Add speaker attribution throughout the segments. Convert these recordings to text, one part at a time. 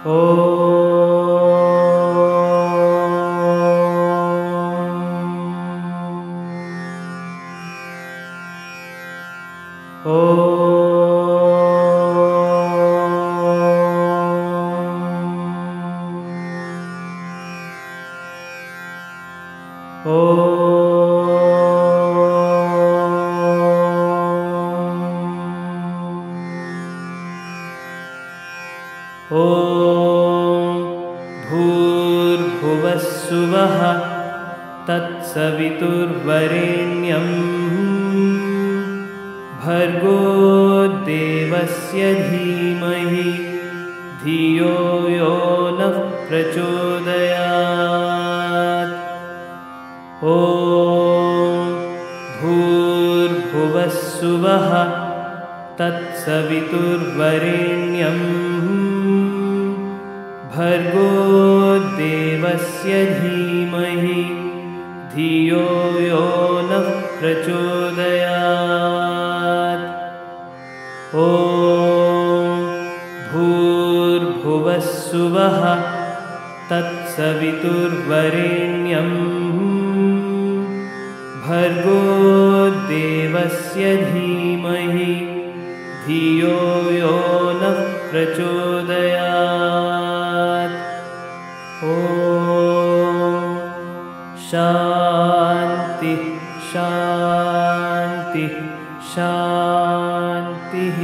Speaker 1: भूर्भुवस्सुवः तत्सवितुर्वरेण्यं भर्गो देवस्य धीमहि धियो यो नः प्रचोदयात्। ॐ भूर्भुवस्सुवः तत्सवितुर्वरेण्यं भर्गो देवस्य धीमहि धियो यो नः प्रचोदयात्। ॐ भूर्भुवस्सुवः तत्सवितुर्वरेण्यं भर्गो देवस्य धीमहि धियो यो नः प्रचोदयात्। ॐ शान्ति शान्ति शान्तिः।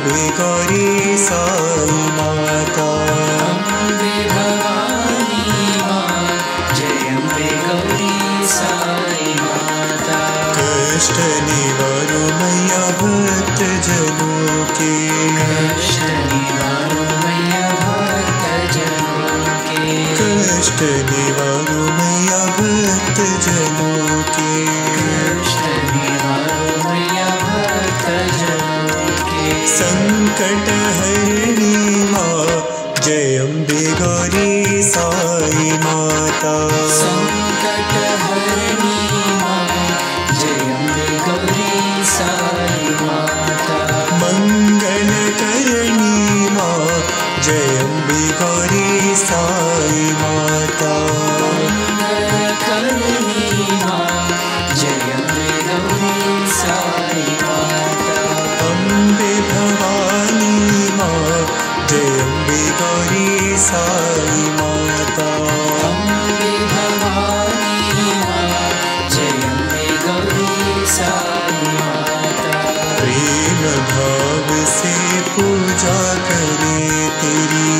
Speaker 2: अम्बे गौरी साई माता।
Speaker 3: अम्बे भवानी माँ जय अम्बे गौरी साई माता।
Speaker 2: कष्ट निवारो मैया भक्त जनों के,
Speaker 3: कष्ट निवारो मैया भक्त जनों के,
Speaker 2: कष्ट निवारो मैया भक्त जनों के,
Speaker 3: कष्ट निवारो मैया भक्त जनों के।
Speaker 2: संकट हरणी माँ जय अम्बे गौरी साई माता।
Speaker 3: संकट हरणी माँ जय अम्बे गौरी साई माता।
Speaker 2: मंगल करणी माँ जय अम्बे गौरी साई माता।
Speaker 3: मंगल करणी माँ जय अम्बे गौरी साई माता।
Speaker 2: अम्बे भवानी माँ जय अम्बे गौरी साई माता।
Speaker 3: अम्बे भवानी माँ जय अम्बे गौरी साई माता।
Speaker 2: प्रेम भाव से पूजा करे तेरी,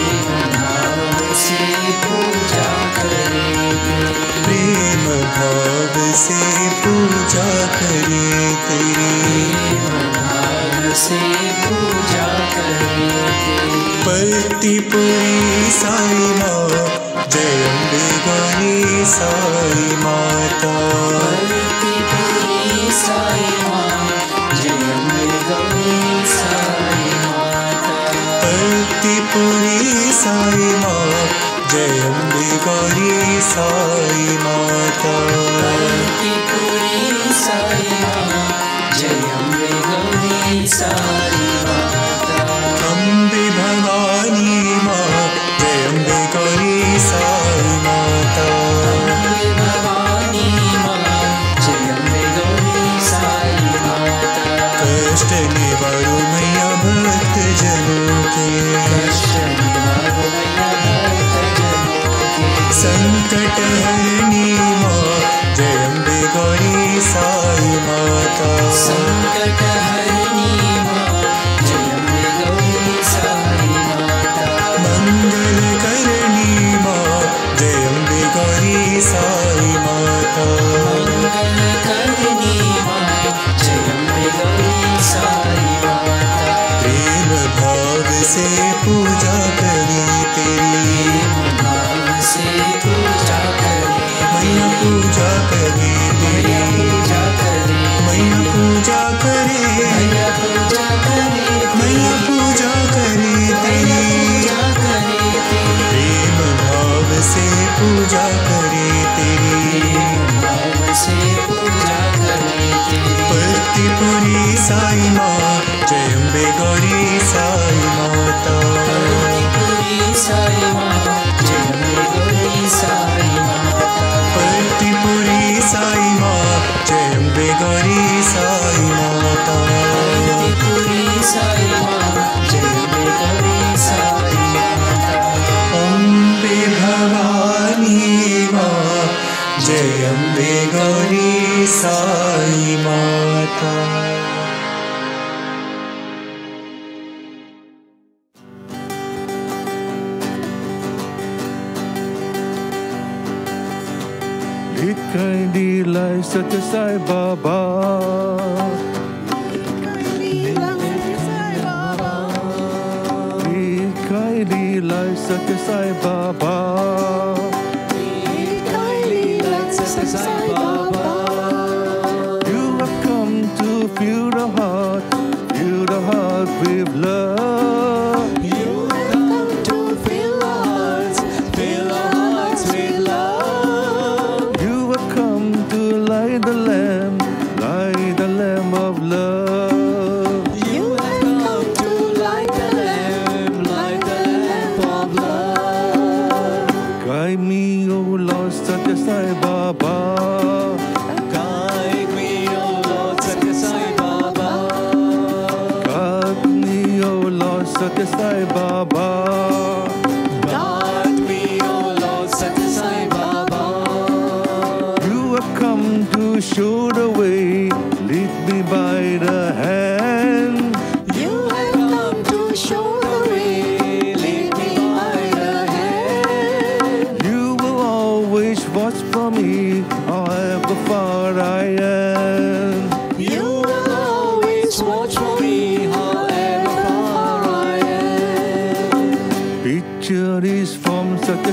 Speaker 3: भाव से पूजा करे,
Speaker 2: प्रेम भाव से पूजा करे तेरी।
Speaker 3: भाव से पूजा करे।
Speaker 2: पतिपुरी साई माँ जय अम्बे गौरी साई माता।
Speaker 3: पतिपुरी साई माँ जय अम्बे गौरी साई माता।
Speaker 2: पतिपुरी साई माँ जय अम्बे गौरी साई माता।
Speaker 3: पतिपुरी साई माँ जय अम्बे गौरी साई माता।
Speaker 2: अम्बे भवानी माँ जय अम्बे गौरी साई माता।
Speaker 3: अम्बे भवानी माँ जय अम्बे गौरी साई माता।
Speaker 2: कष्ट निवारो मैया भक्त जनों के,
Speaker 3: कष्ट निवारो मैया भक्त जनों के।
Speaker 2: संकट हरणी माँ जय अम्बे गौरी साई माता।
Speaker 3: संकट हरणी माँ जय अम्बे गौरी साई माता।
Speaker 2: मंगल करणी माँ जय अम्बे गौरी साई माता।
Speaker 3: मंगल करणी माँ जय अम्बे गौरी साई माता।
Speaker 2: प्रेम भाव से पूजा करे तेरी,
Speaker 3: भाव से पूजा करे,
Speaker 2: मैया पूजा करे तेरी,
Speaker 3: पूजा करे,
Speaker 2: मैया पूजा करे,
Speaker 3: मैया पूजा करे,
Speaker 2: मैया पूजा करे तेरी।
Speaker 3: पूजा करे तेरी।
Speaker 2: प्रेम भाव से पूजा करे तेरी।
Speaker 3: भाव से पूजा करे तेरी।
Speaker 2: पतिपुरी साई माँ जय अम्बे गौरी साई माता।
Speaker 3: पतिपुरी साई माँ जय अम्बे गौरी साई माता।
Speaker 2: पतिपुरी साई माँ जय अम्बे गौरी साई माता।
Speaker 3: पतिपुरी साई माँ जय अम्बे गौरी साई माता।
Speaker 2: अम्बे भवानी माँ जय अम्बे गौरी साई माता।
Speaker 4: Ikai Nilai Satya Sai Baba. Ikai Nilai Satya Sai Baba. You have come to fill the heart with love.
Speaker 3: You have come to fill our hearts with love.
Speaker 4: You have come to light the lamp of love.
Speaker 3: You have come to light the lamp of love.
Speaker 4: Guide me, O Lord Satya Sai Baba.
Speaker 3: Guide me, O Lord Satya Sai Baba.
Speaker 4: Guide me, O Lord Satya Sai Baba.
Speaker 3: Guide me, O Lord Satya Sai Baba.
Speaker 4: You have come to show the way, lead me by the hand.
Speaker 3: You have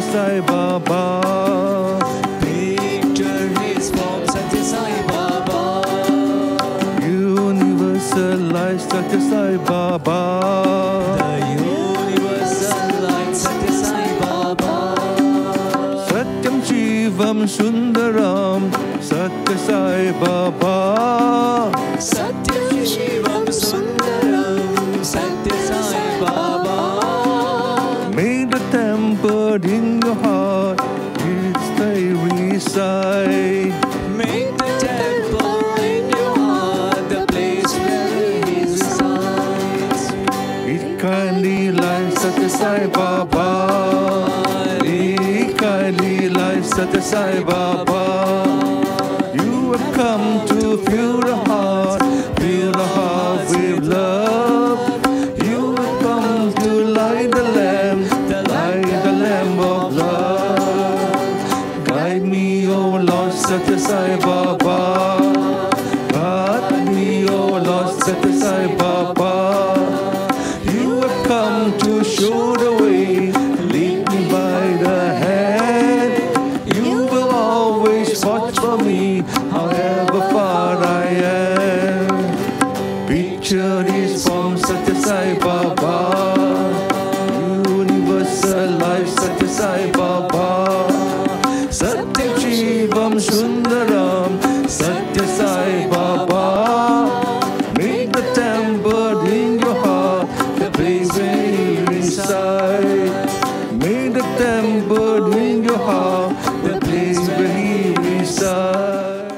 Speaker 4: Sai Baba.
Speaker 2: Picture his form, Satya Sai Baba.
Speaker 4: Universal light Satya Sai Baba.
Speaker 2: The universal light, Satya Sai Baba.
Speaker 4: Satyam Shivam Sundaram Satya Sai Baba.
Speaker 2: Satyam Shivam Sundaram, Satya Sai Baba.
Speaker 4: Made the temple in your heart, it's they reside.
Speaker 2: Make the temple in your heart the place where he resides.
Speaker 4: It kindly lies Satya Sai Baba. It kindly lies Satya Sai Baba. You have come to fill the heart with love. You have come to light the lamp of love. Guide me, O Lord Satya Sai Baba. Guide me, O Lord Satya Sai Baba. You have come to show the way, lead me by the hand. You will always watch for me, however far I am. Picture is from Satya Sai Baba. Universal life Satya Sai Baba. Satyam Shivam Sundaram Satya Sai Baba. Make the temple in your heart the place where he resides. Make the temple in your heart the place where he resides.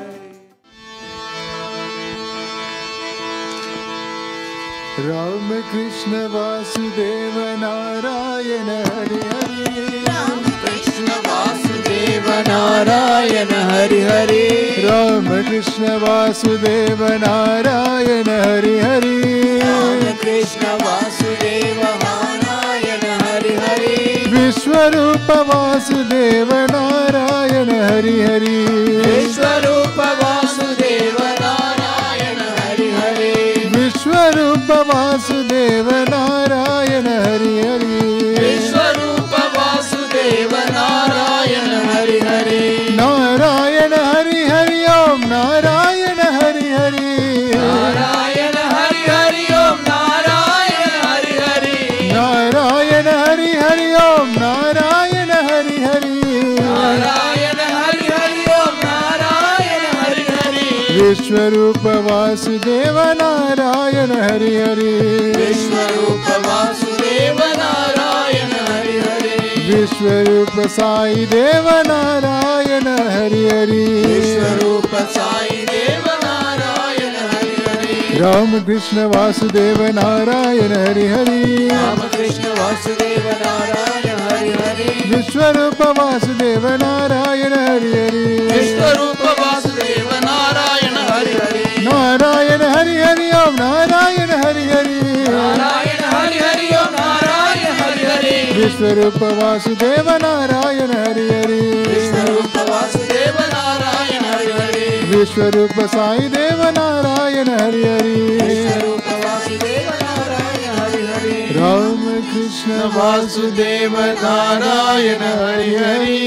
Speaker 5: Ram Krishna Vasudeva Narayana Hari Hari. Ram Krishna Vasudeva Narayana Hari Hari. Ram Krishna Vasudeva Narayana Hari Hari. Ram Krishna Vasudeva Narayana Hari Hari. Vishwarupa Vasudeva Narayana Hari Hari. Vishwarupa Vasudeva Narayana Hari Hari. Vishwarupa Vasudeva Narayana Hari Hari. Vishwarupa Vasudeva Narayana Hari Hari. Narayana Hari Hari Om Narayana Hari Hari. Narayana Hari Hari Om Narayana Hari Hari. Narayana Hari Hari Om Narayana Hari Hari. Narayana Hari Hari Om Narayana Hari Hari. Vishwarupa Vasudeva Narayana Hari Hari. Vishwarupa Vasudeva Narayana Hari Hari. Vishwarupa Sai Deva Narayana Hari Hari. Vishwarupa Sai Deva Narayana Hari Hari. Ram Krishna Vasudeva Narayana Hari Hari. Ram Krishna Vasudeva Narayana Hari Hari. Vishwarupa Vasudeva Narayana Hari Hari. Vishwarupa Vasudeva Narayana Hari Hari. Narayana Hari Hari Om Narayana Hari Hari. Narayana Hari Hari Om Narayana Hari Hari. Vishwarupa Vasudeva Narayana Hari Hari. Vishwarupa Vasudeva Narayana Hari Hari. Vishwarupa Sai Deva Narayana Hari Hari. Vishwarupa Vasudeva Narayana Hari Hari. Ram Krishna Vasudeva Narayana Hari Hari.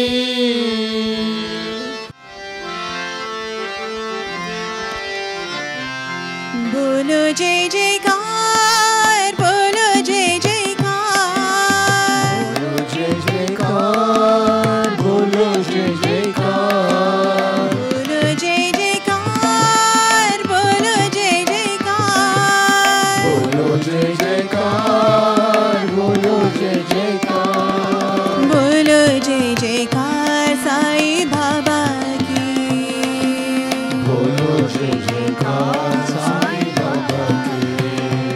Speaker 6: बोलो जय जयकार बोलो जय जयकार
Speaker 5: बोलो जय जयकार बोलो जय जयकार
Speaker 6: बोलो जय जयकार बोलो जय जयकार
Speaker 5: बोलो जय जयकार बोलो जय जयकार
Speaker 6: बोलो जय जयकार साईं बाबा की
Speaker 5: बोलो जय जयकार साईं बाबा की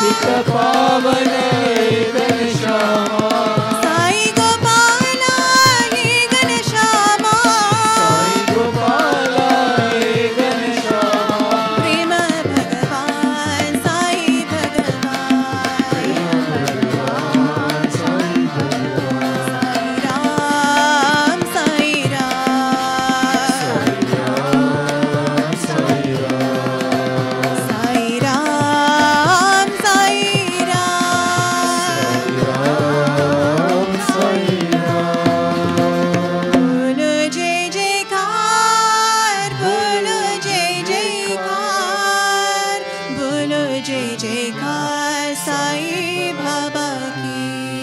Speaker 5: पतित पावन घनश्यामा
Speaker 6: साई गोपाला हे घनश्यामा
Speaker 5: साई गोपाला हे घनश्यामा
Speaker 6: प्रेम भगवान साई भगवान
Speaker 5: साई
Speaker 6: राम साई राम
Speaker 5: साई राम
Speaker 6: साई राम साई राम
Speaker 5: राम साई राम
Speaker 6: बोलो जय जयकार बोलो जय जयकार बोलो जय जयकार साई बाबा की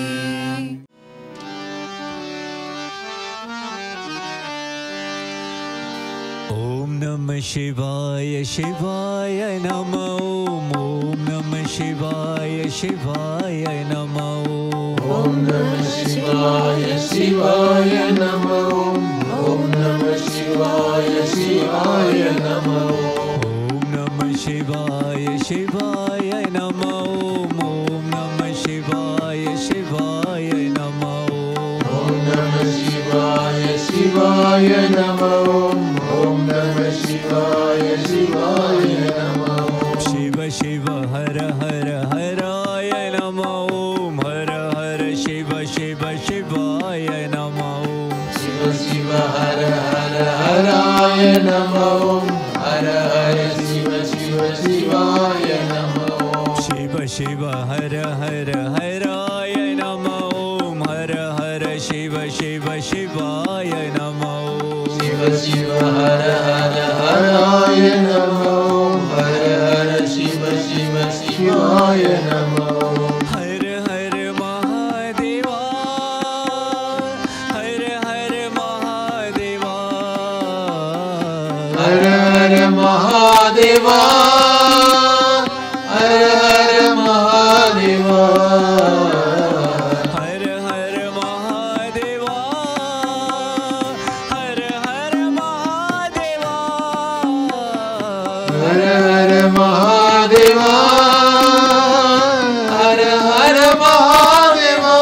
Speaker 2: ॐ नमः शिवाय शिवाय नमः ॐ नमः शिवाय शिवाय नमः
Speaker 5: ओम नमः शिवाय शिवाय नमः ओम नमः शिवाय शिवाय नमः
Speaker 2: ॐ नमः शिवाय शिवाय नमः ॐ नमः शिवाय शिवाय नमः
Speaker 5: ओम नमः शिवाय शिवाय नमः ओम नमः शिवाय शिवाय नमः
Speaker 2: शिव शिव हर हर हराय नमः ॐ हर हर शिव शिव शिवाय नमः
Speaker 5: शिव शिव हर हर हराय नमः हर हर शिव शिव शिवाय नमः
Speaker 2: शिव शिव हर हर हराय नमः ॐ हर हर शिव शिव शिवाय नमः
Speaker 5: शिव शिव हर हर हराय नमः हर हर शिव शिव शिवाय नमः
Speaker 2: हर हर महादेवा हर हर महादेवा
Speaker 5: हर हर महादेवा हर हर महादेवा
Speaker 2: हर हर महादेवा हर हर महादेवा
Speaker 5: हर हर महादेवा हर हर महादेवा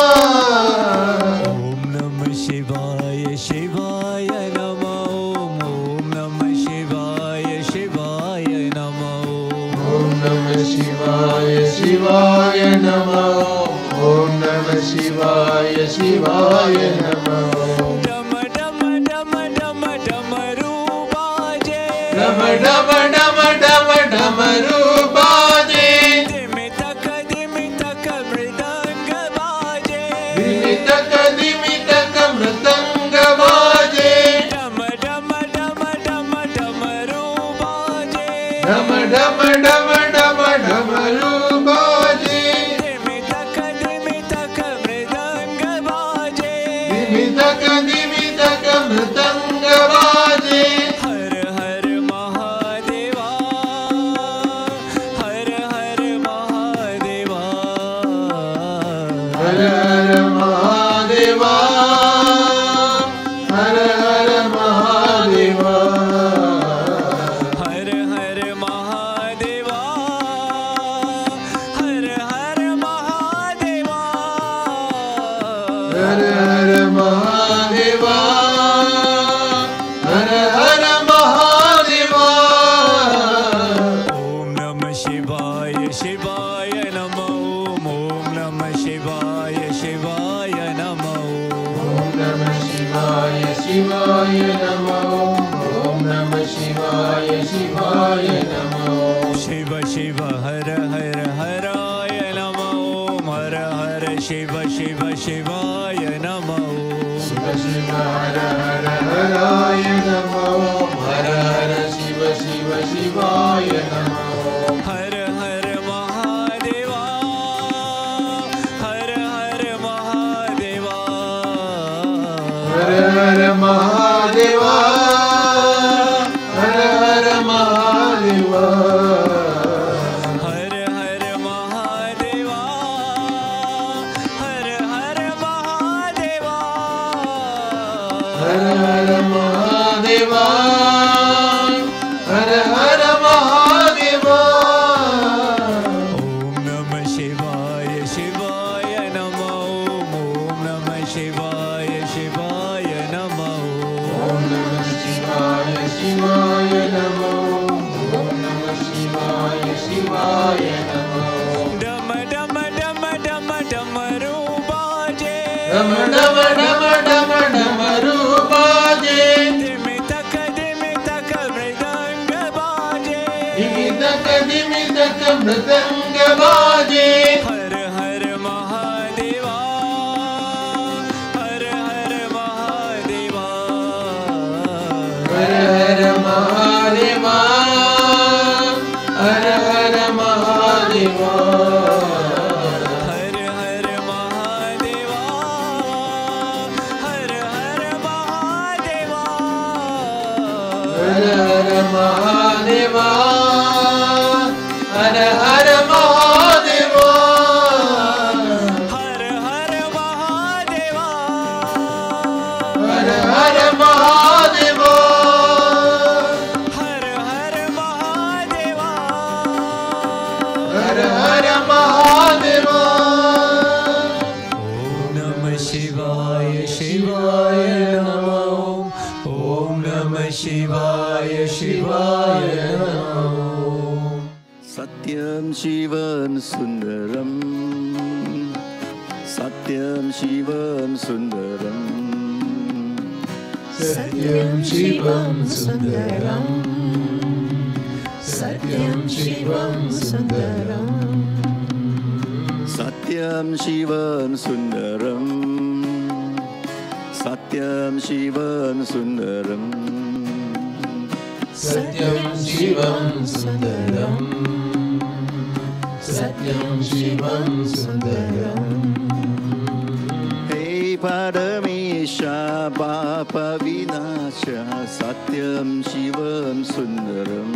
Speaker 2: ॐ नमः शिवाय शिवाय नमः ॐ नमः शिवाय शिवाय नमः
Speaker 5: ओम नमः शिवाय शिवाय नमः ओम नमः शिवाय शिवाय नमः
Speaker 2: डम डम डम डम डमरू बाजे
Speaker 5: डम डम डम डम डमरू बाजे
Speaker 2: दिमितक मृदंग बाजे
Speaker 5: दिमितक मृदंग बाजे
Speaker 2: डम डम डम डम डमरू बाजे
Speaker 5: डम डम डम डम डमरू बाजे
Speaker 2: दिमितक मृदंग बाजे
Speaker 5: दिमितक मृदंग बाजे
Speaker 2: हर हर महादेवा हर हर महादेवा
Speaker 5: हर हर महादेवा हर हर महादेवा
Speaker 2: हर हर महादेवा हर हर महादेवा
Speaker 5: हर हर महादेवा हर हर महादेवा
Speaker 2: ॐ नमः शिवाय शिवाय नमः ॐ नमः शिवाय शिवाय नमः
Speaker 5: ओम नमः शिवाय शिवाय नमः ओम नमः शिवाय शिवाय नमः
Speaker 2: शिव शिव हर हर हराय नमः ॐ हर हर शिव शिव शिवाय नमः
Speaker 5: शिव शिव हर हर हराय नमः हर हर शिव शिव शिवाय नमः
Speaker 2: हर हर महादेवा हर हर महादेवा
Speaker 5: हर हर महादेवा हर हर महादेवा
Speaker 2: हर हर महादेवा हर हर महादेवा
Speaker 5: हर हर महादेवा हर हर महादेवा डम डम डम डम डमरू बाजे
Speaker 2: धिमि तक मृदंग बाजे
Speaker 5: धिमि तक मृदंग बाजे
Speaker 2: हर हर महादेवा हर हर महादेवा
Speaker 5: हर हर महादेवा हर हर महादेवा
Speaker 2: हर हर महादेवा हर हर महादेवा
Speaker 5: हर हर महादेवा हर हर महादेवा
Speaker 2: हर हर महादेवा
Speaker 5: हर हर महादेवा
Speaker 2: हर हर महादेवा
Speaker 5: हर हर महादेवा
Speaker 2: ओम नमः शिवाय शिवाय नमः ओम नमः शिवाय शिवाय नमः
Speaker 4: Satyam Shivam Sundaram Satyam Shivam Sundaram
Speaker 5: सत्यं शिवं सुन्दरं सत्यं शिवं सुन्दरं
Speaker 4: Satyam Shivam Sundaram Satyam Shivam Sundaram
Speaker 5: सत्यं शिवं सुन्दरं सत्यं शिवं सुन्दरं
Speaker 4: Hey Paramesha Papa Vinasha Satyam Shivam Sundaram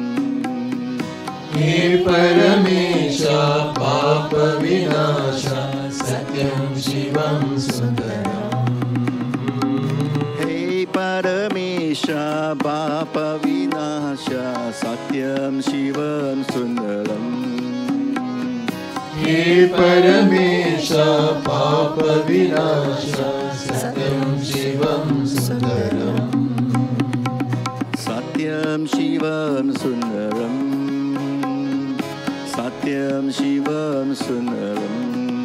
Speaker 5: हे परमेश पाप विनाश सत्यं शिवं सुन्दरं
Speaker 4: Hey Paramesha Papa Vinasha Satyam Shivam Sundaram
Speaker 5: हे परमेश पाप विनाश सत्यं शिवं सुन्दरं
Speaker 4: Satyam Shivam Sundaram Satyam Shivam Sundaram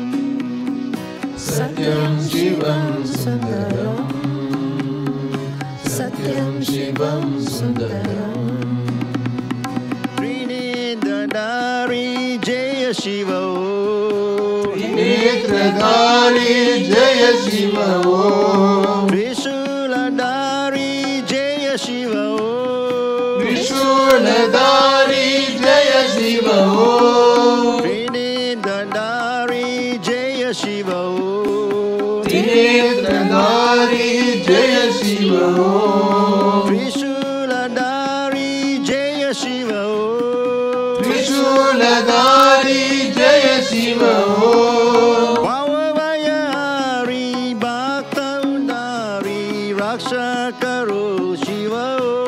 Speaker 5: सत्यं शिवं सुन्दरं सत्यं शिवं सुन्दरं
Speaker 4: Trinidadari Jaya Shiva
Speaker 5: नेत्रधारी जय शिव
Speaker 4: Trishuladari Jaya Shiva
Speaker 5: त्रिशूलधारी जय शिव
Speaker 4: Trinidadari Jaya Shiva
Speaker 5: नेत्रधारी जय शिव
Speaker 4: Trishuladari Jaya Shiva
Speaker 5: त्रिशूलधारी जय Shiv
Speaker 4: Bhavavayari Bhaktaundari Raksha Karo Shiva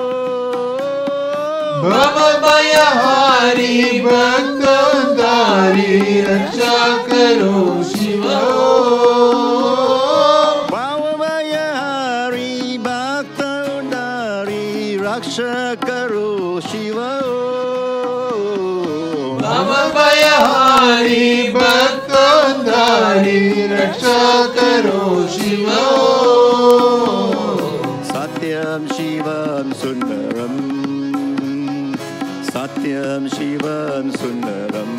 Speaker 5: भव भयहारी भक्तधारी रक्षा करो Shiv
Speaker 4: Bhavavayari Bhaktaundari Raksha Karo Shiva
Speaker 5: भव भयहारी भक्तधारी रक्षा करो Shiv
Speaker 4: Satyam Shivam Sundaram Satyam Shivam Sundaram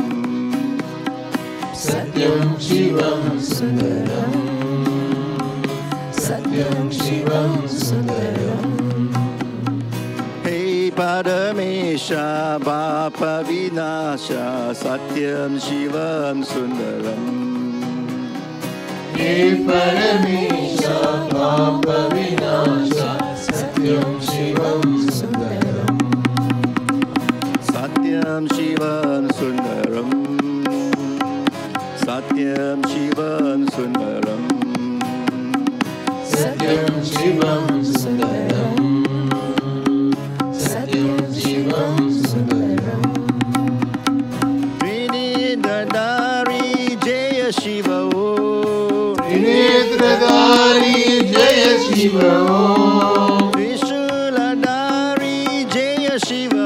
Speaker 5: सत्यं शिवं सुन्दरं सत्यं शिवं सुन्दरं
Speaker 4: Hey Paramesha Papa Vinasha Satyam Shivam Sundaram
Speaker 5: हे परमेश पाप विनाश सत्यं शिवं सुन्दरं
Speaker 4: Satyam Shivam Sundaram Satyam Shivam Sundaram
Speaker 5: सत्यं शिवं सुन्दरं सत्यं शिवं सुन्दरं
Speaker 4: Trinidadari Jaya Shiva
Speaker 5: त्रिनेत्रधारी जय शिव
Speaker 4: Trishuladari Jaya Shiva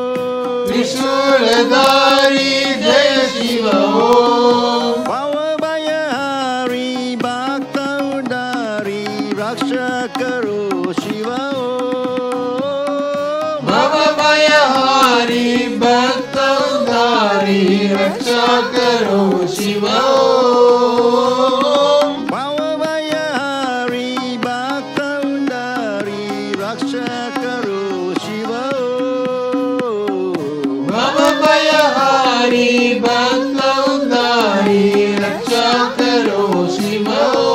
Speaker 5: त्रिशूलधारी जय शिव
Speaker 4: Bhavavayari Bhakta
Speaker 5: करो शिव ओम
Speaker 4: Bhavaya Hari Bhaktaundari Raksha Karo Shiva
Speaker 5: भवभय हारी भक्तउद्धारी रक्षा करो Shiv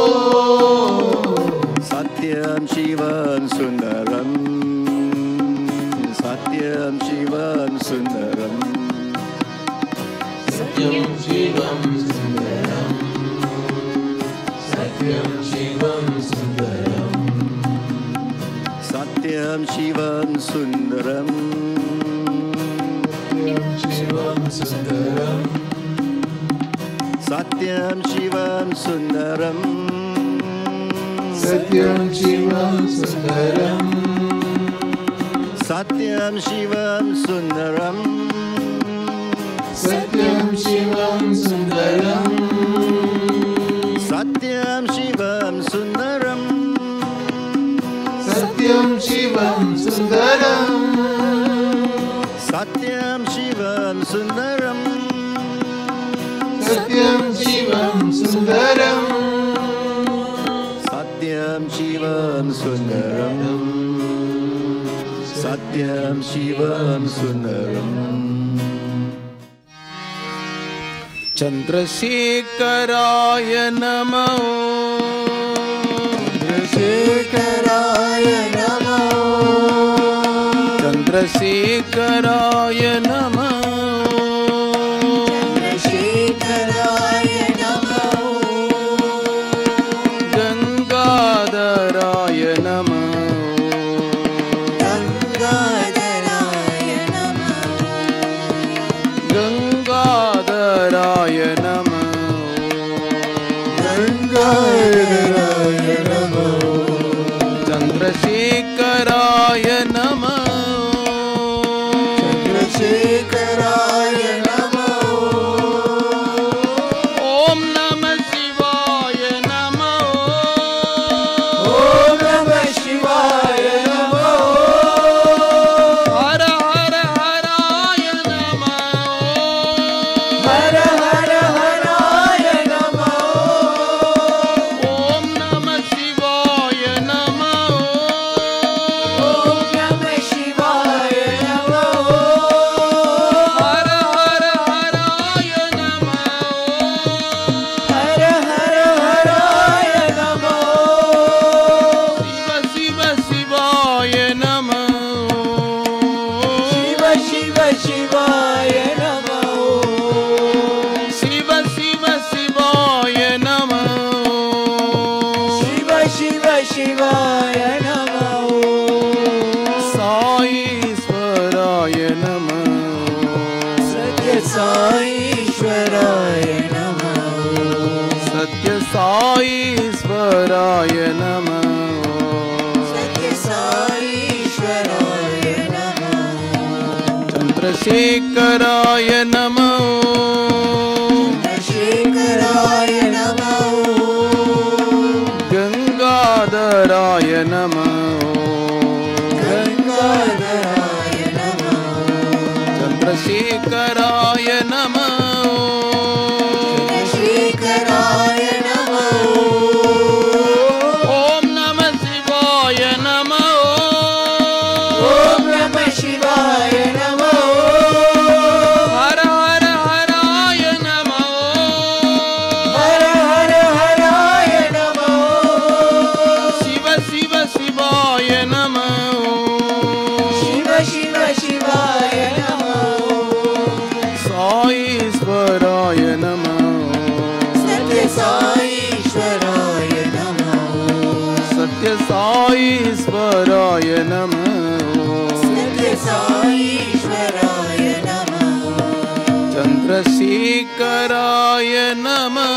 Speaker 4: Satyam Shivam Sundaram Satyam Shivam Sundaram
Speaker 5: सत्यं शिवं सुन्दरं सत्यं शिवं सुन्दरं
Speaker 4: Satyam Shivam Sundaram
Speaker 5: शिवं सुन्दरं
Speaker 4: Satyam Shivam Sundaram
Speaker 5: सत्यं शिवं सुन्दरं
Speaker 4: Satyam Shivam Sundaram
Speaker 5: सत्यं शिवं सुन्दरं
Speaker 4: Satyam Shivam Sundaram
Speaker 5: सत्यं शिवं सुन्दरं
Speaker 4: Satyam Shivam Sundaram
Speaker 5: सत्यं शिवं सुन्दरं
Speaker 4: Satyam Shivam Sundaram Satyam Shivam Sundaram
Speaker 2: चंद्रशेखराय नमः
Speaker 5: चन्द्रशेखराय नमः
Speaker 2: चंद्रशेखराय नमः
Speaker 6: चन्द्रशेखराय नमः
Speaker 2: गंगाधराय नमः
Speaker 6: गङ्गाधराय नमः
Speaker 2: गंगाधराय नमः
Speaker 5: गङ्गाधराय नमः
Speaker 2: चंद्रशेखराय नमः
Speaker 5: चन्द्रशेखराय नमः
Speaker 2: ओम नमः शिवाय नमः
Speaker 5: ॐ नमः शिवाय नमः
Speaker 2: हर हर हराय नमः
Speaker 5: हर हर हराय नमः
Speaker 2: ओम नमः शिवाय नमः
Speaker 5: ॐ नमः शिवाय नमः
Speaker 2: हर हर हराय नमः
Speaker 5: हर हर हराय नमः
Speaker 2: शिव शिव शिवाय नमः
Speaker 5: शिव शिव शिवाय नमः
Speaker 2: शिव शिव शिवाय नमः
Speaker 5: शिव शिव शिवाय नमः
Speaker 2: साईश्वराय नमः
Speaker 5: सत्य साईश्वराय नमः
Speaker 2: सत्य साईश्वराय नमः
Speaker 6: सत्य साईश्वराय नमः
Speaker 2: चंद्रशेखराय नमः
Speaker 6: चन्द्रशेखराय नमः
Speaker 2: गंगाधराय नमः
Speaker 6: गङ्गाधराय नमः
Speaker 2: चंद्रशेखराय नमः
Speaker 6: चन्द्रशेखराय नमः
Speaker 2: ओम नमः शिवाय नमः
Speaker 5: ॐ नमः शिवाय नमः
Speaker 2: हर हर हराय नमः
Speaker 5: हर हर हराय नमः
Speaker 2: शिव शिव शिवाय नमः
Speaker 5: शिव शिव शिवाय नमः
Speaker 2: साईश्वराय नमः
Speaker 6: सत्य साईश्वराय नमः
Speaker 2: सत्य साईश्वराय नमः
Speaker 6: सत्य साईश्वराय नमः
Speaker 2: चंद्रशेखराय नमः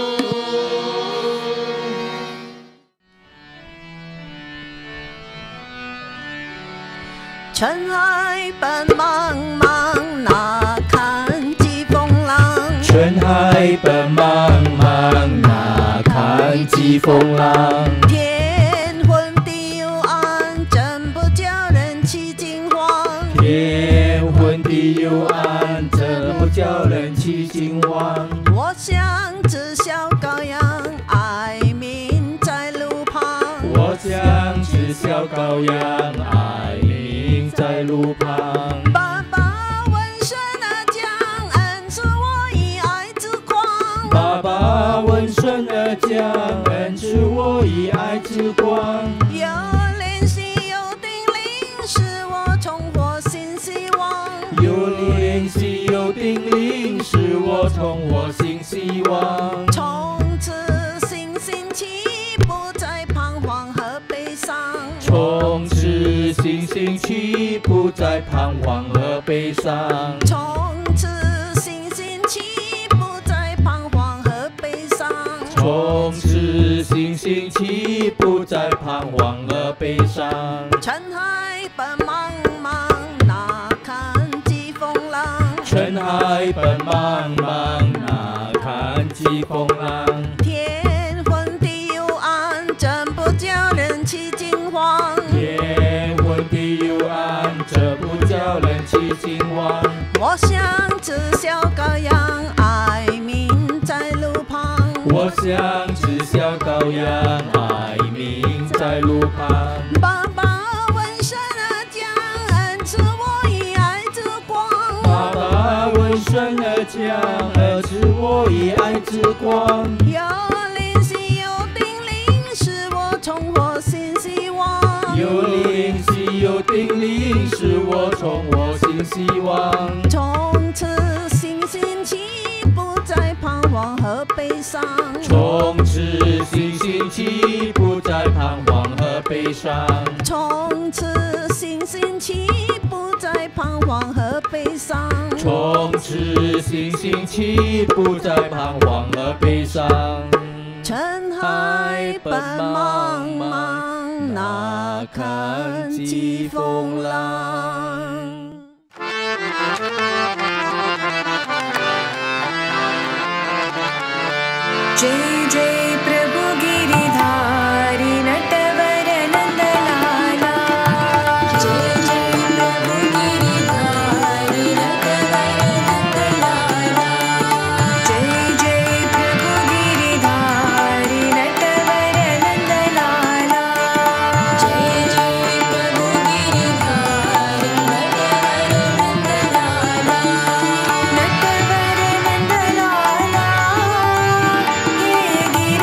Speaker 7: Chân hải奔茫茫，那看疾风浪。
Speaker 1: 春海奔茫茫，那看疾风浪。
Speaker 7: 天昏地幽暗，怎不叫人起惊慌？
Speaker 1: 天昏地幽暗，怎么叫人起惊慌？
Speaker 7: 我像只小羔羊，爱民在路旁。
Speaker 1: 我像只小羔羊，爱民在路旁。
Speaker 7: 爸爸问神而讲，恩赐我以爱之光。
Speaker 1: 爸爸问神而讲，恩赐我以爱之光。
Speaker 7: 有怜惜有定力，使我重获新希望。
Speaker 1: 有怜惜有定力，使我重获新希望。
Speaker 7: 从此信心起，不再彷徨和悲伤。
Speaker 1: 从此信心起，不再彷徨和悲伤。
Speaker 7: 从此信心起，不再彷徨和悲伤。
Speaker 1: 从此信心起，不再彷徨和悲伤。
Speaker 7: 尘海奔茫茫，哪堪及风浪？
Speaker 1: 尘海奔茫茫，哪堪及风浪？
Speaker 7: 天昏地幽暗，真不叫人起惊慌。
Speaker 1: 天昏地幽暗，这不叫人起惊慌。
Speaker 7: 我像只小羔羊，爱民在路旁。
Speaker 1: 我像只小羔羊，爱民在路旁。
Speaker 7: 爸爸问神而讲，恩赐我以爱之光。
Speaker 1: 爸爸问神而讲，恩赐我以爱之光。
Speaker 7: 有怜惜有定力，使我重获新希望。
Speaker 1: 有怜惜有定力，使我重获新希望。
Speaker 7: 从此信心起，不再彷徨和悲伤。
Speaker 1: 从此信心起，不再彷徨和悲伤。
Speaker 7: 从此信心起，不再彷徨和悲伤。
Speaker 1: 从此信心起，不再彷徨和悲伤。
Speaker 7: 尘海奔茫茫，哪堪及风浪？
Speaker 8: जय जय प्रभु गिरिधारी नटवर नंदलाला। जय जय प्रभु गिरिधारी नटवर नंदलाला। जय जय प्रभु गिरिधारी नटवर नंदलाला। जय जय प्रभु गिरिधारी नटवर नंदलाला। नटवर नंदलाला।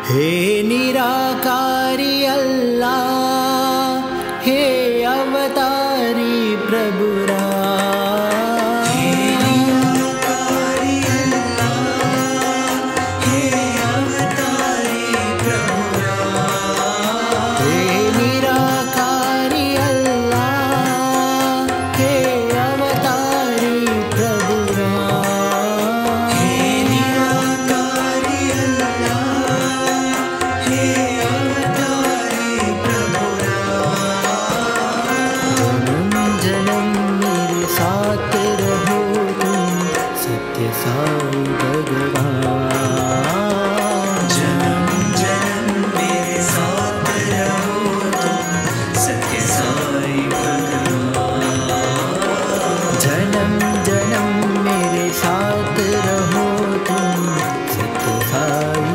Speaker 1: हे निराकारी अल्लाह, हे अवतारी प्रभु राम। हे निराकारी अल्लाह, हे अवतारी प्रभु राम। हे निराकारी अल्लाह, हे अवतारी प्रभु राम। हे निराकारी अल्लाह, हे अवतारी प्रभु राम। जन्म जन्म मेरे साथ रहो तुम सत्य साई भगवान। जन्म जन्म मेरे साथ रहो तुम सत्य साई भगवान। जन्म जन्म मेरे साथ रहो तुम सत्य साई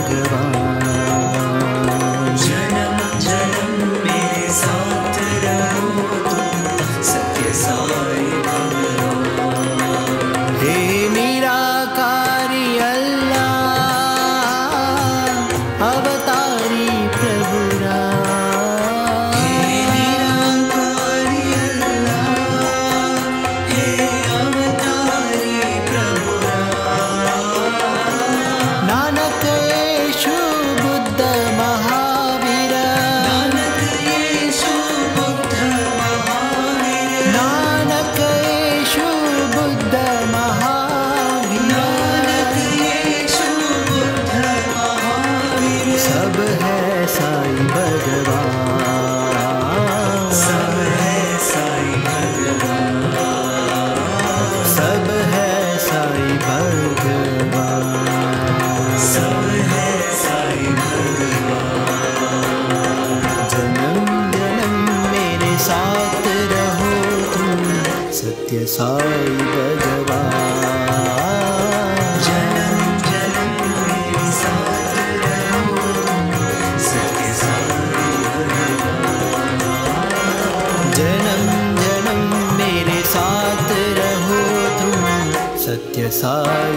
Speaker 1: भगवान। जन्म जन्म मेरे साथ रहो तुम सत्य साई भगवान। हे निराकारी अल्लाह, अवतारी प्रभु राम। हे निराकारी अल्लाह, हे अवतारी प्रभु राम। नानक येशु बुद्ध महावीर। नानक येशु बुद्ध महावीर। नानक येशु बुद्ध महावीर। नानक येशु बुद्ध महावीर। सब है साई भगवान। सब है साई भगवान। सब है साई भगवान। सब है साई भगवान। जन्म जन्म मेरे साथ रहो तुम सत्य साई भगवान। जन्म जन्म मेरे साथ रहो तुम सत्य साई भगवान। जन्म जन्म मेरे साथ रहो तुम सत्य साई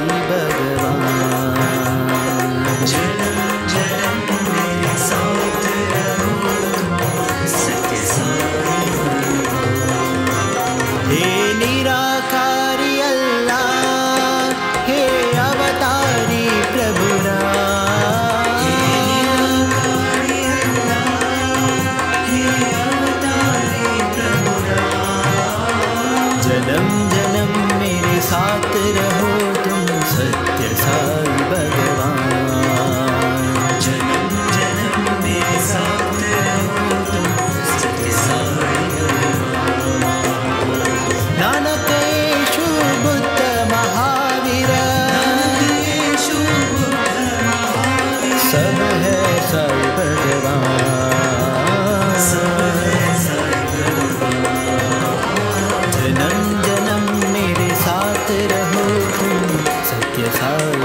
Speaker 1: भगवान। जन्म जन्म मेरे साथ रहो तुम सत्य साई भगवान। हे निराकारी अल्लाह, हे अवतारी प्रभु राम। हे निराकारी अल्लाह, हे अवतारी प्रभु राम। जन्म जन्म मेरे साथ रहो तुम सत्य साई भगवान। जन्म जन्म मेरे साथ रहो तुम सत्य साई भगवान। नानक येशु बुद्ध महावीर। नानक येशु बुद्ध महावीर। सब है साई भगवान। सब है साई भगवान। जन्म जन्म मेरे साथ रहो तुम सत्य साई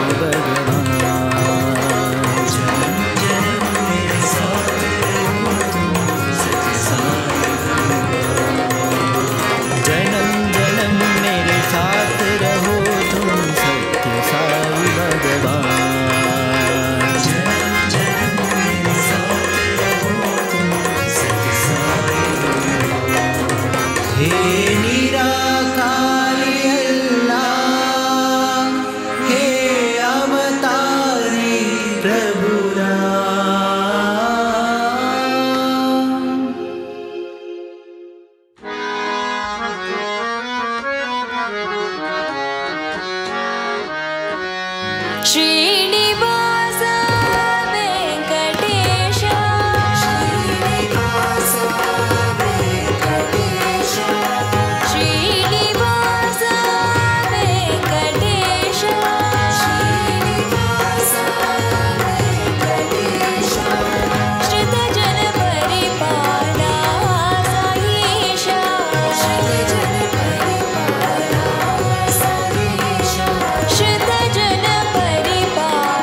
Speaker 1: भगवान। जन्म जन्म मेरे साथ रहो तुम सत्य साई भगवान। जन्म जन्म मेरे साथ रहो तुम सत्य साई भगवान। जन्म जन्म मेरे साथ रहो तुम सत्य साई भगवान। हे निराकारी अल्लाह, हे अवतारी प्रभु राम।
Speaker 8: श्रीनिवास वेंकटेश। श्रीनिवास वेंकटेश। श्रीनिवास वेंकटेश। श्रीनिवास वेंकटेश। श्रुतजन परिपाला साईश। श्रुतजन परिपाला साईश। श्रुतजन परिपाला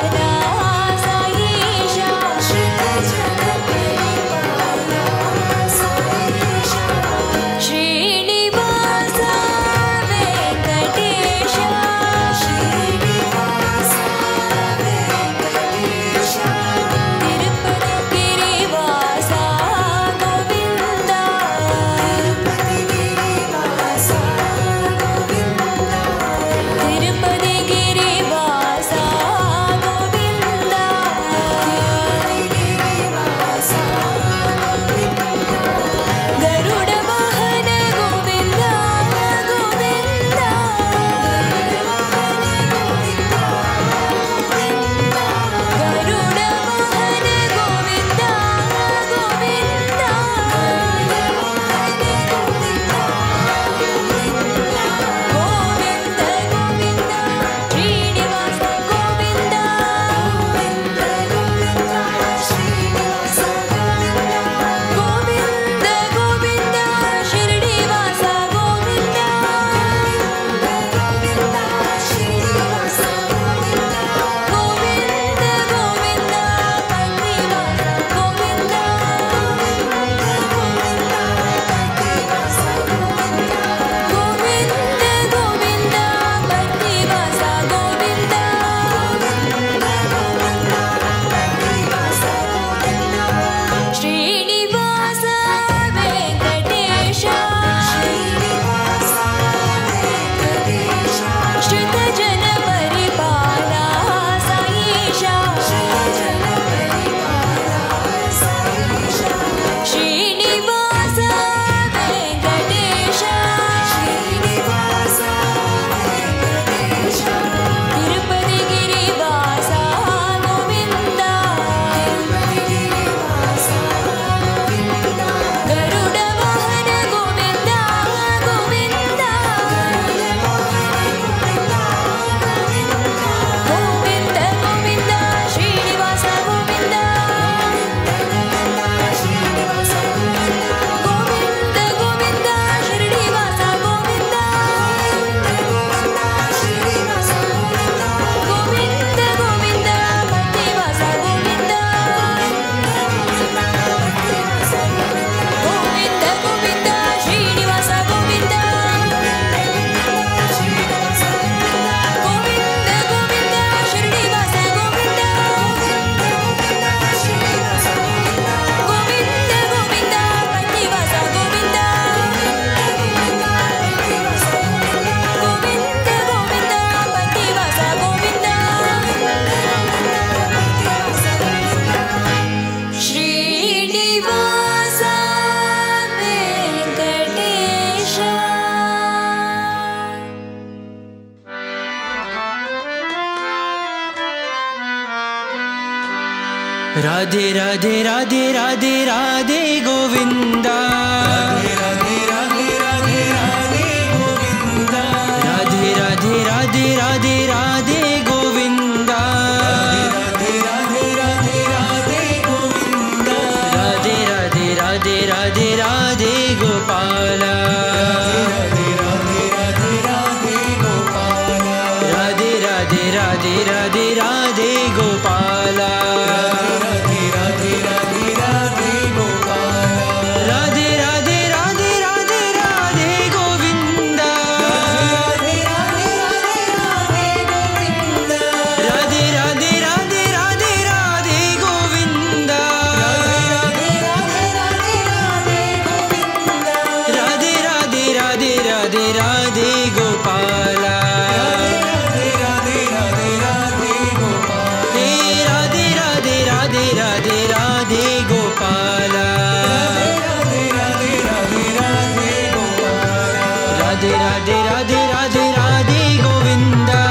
Speaker 1: राधे राधे राधे राधे राधे गोविंदा राधे राधे राधे राधे गोविंदा राधे राधे राधे राधे राधे गोविंदा राधे राधे राधे राधे गोविंदा राधे राधे राधे राधे राधे गोपाला राधे राधे राधे राधे गोपाला राधे राधे राधे राधे राधे गोपाला राधे राधे राधे राधे गोपाला राधे राधे राधे राधे राधे गोविंदा राधे राधे राधे राधे गोविंदा राधे राधे राधे राधे राधे गोविंदा राधे राधे राधे राधे गोविंदा राधे राधे राधे राधे राधे गोपाला राधे राधे राधे राधे गोपाला राधे राधे राधे राधे राधे गोपाला राधे राधे राधे राधे गोपाला राधे राधे राधे राधे राधे गोविंदा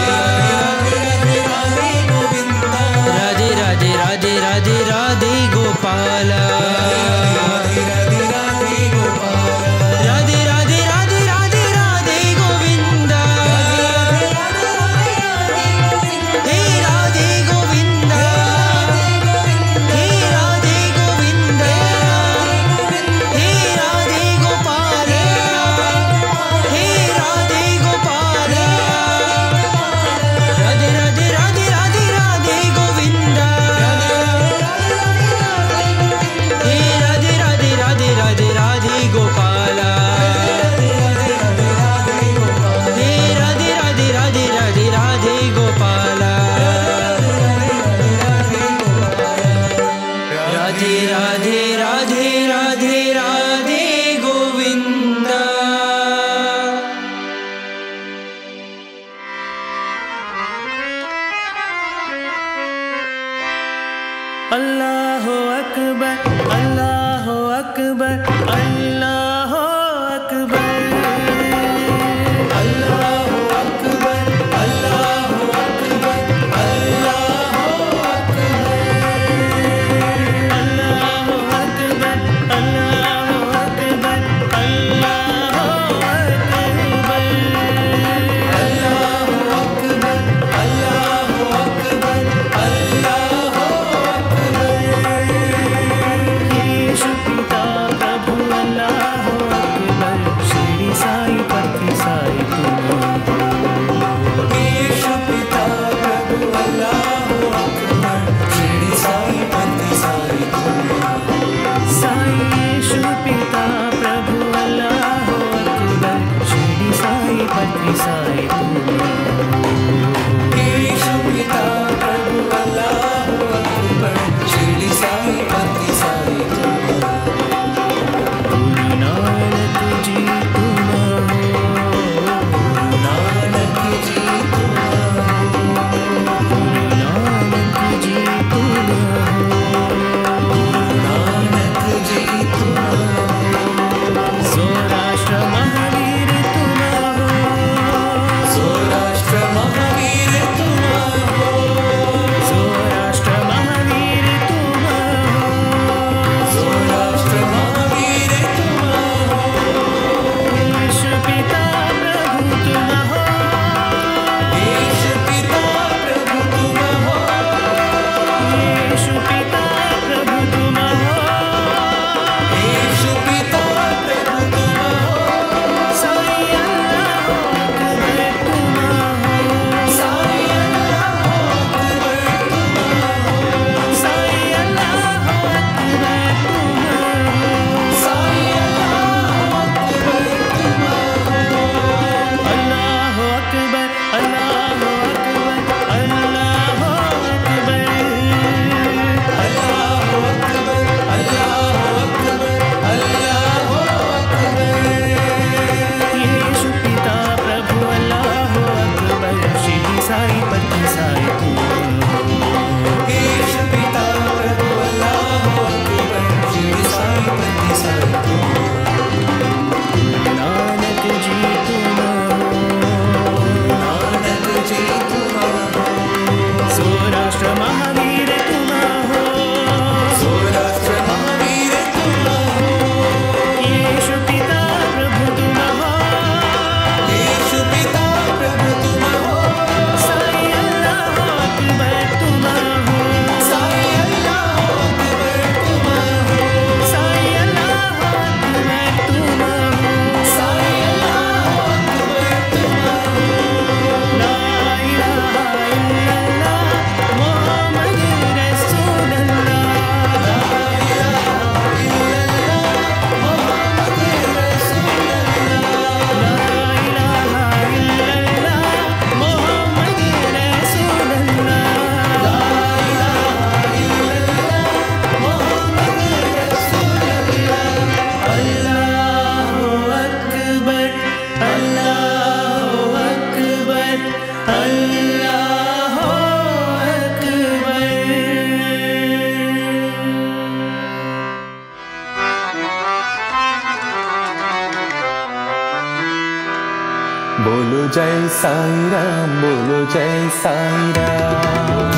Speaker 1: राधे राधे राधे राधे राधे गोपाला राधे राधे राधे राधे राधे राधे गोविंदा हे राधे गोविंदा हे राधे गोविंदा हे राधे गोपाल हे राधे गोपाल राधे राधे राधे राधे राधे गोविंदा हे राधे राधे राधे राधे राधे गोपाला हे राधे राधे राधे राधे राधे गोपाला राधे राधे राधे राधे राधे गोविंदा अल्लाह अकबर अल्लाह अकबर अल्लाह अकबर अल्लाह अकबर अल्लाह अकबर अल्लाह अकबर अल्लाह अकबर अल्लाह अकबर अल्लाह अकबर अल्लाह अकबर अल्लाह यीशु पिता प्रभु अल्लाह अकबर श्री साई पति साई यीशु पिता प्रभु अल्लाह अकबर श्री साई पति साई साई यीशु पिता प्रभु अल्लाह अकबर श्री साई पति साई यीशु पिता प्रभु अल्लाह अकबर श्री साई पति साई गुरु नानक जी तुम हो गुरु नानक जी तुम हो गुरु नानक जी तुम हो गुरु नानक जी तुम हो सौराष्ट्र महावीर तुम हो अल्लाह अकबर।
Speaker 4: बोलो जय साईं राम, बोलो जय साईं राम,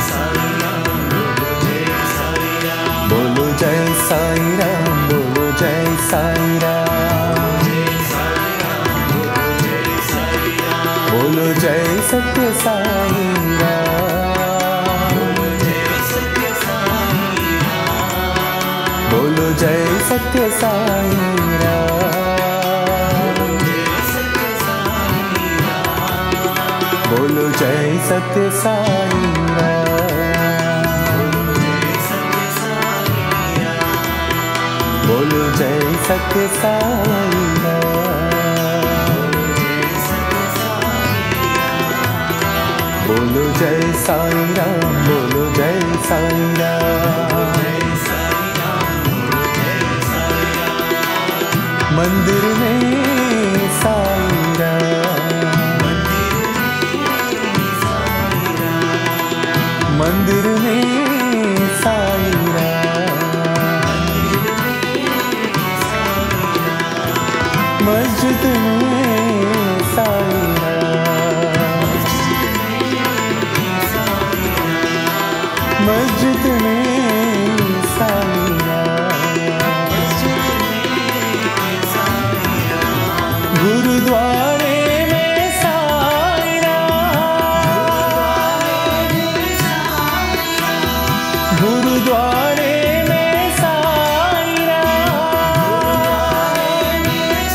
Speaker 4: बोलो जय साईं राम, बोलो जय साईं राम, बोलो जय सत्य साईं राम, बोलो जय सत्य साईं राम, बोलो जय सत्य साईं राम, बोलो जय सत्य साईं राम, बोलो जय साईं राम, बोलो जय साईं राम। मंदिर में साईं राम, मंदिर में साईं राम, मस्जिद में साईं राम, मस्जिद में साईं राम, गुरुद्वारे में साईं राम, गुरुद्वारे में साईं राम,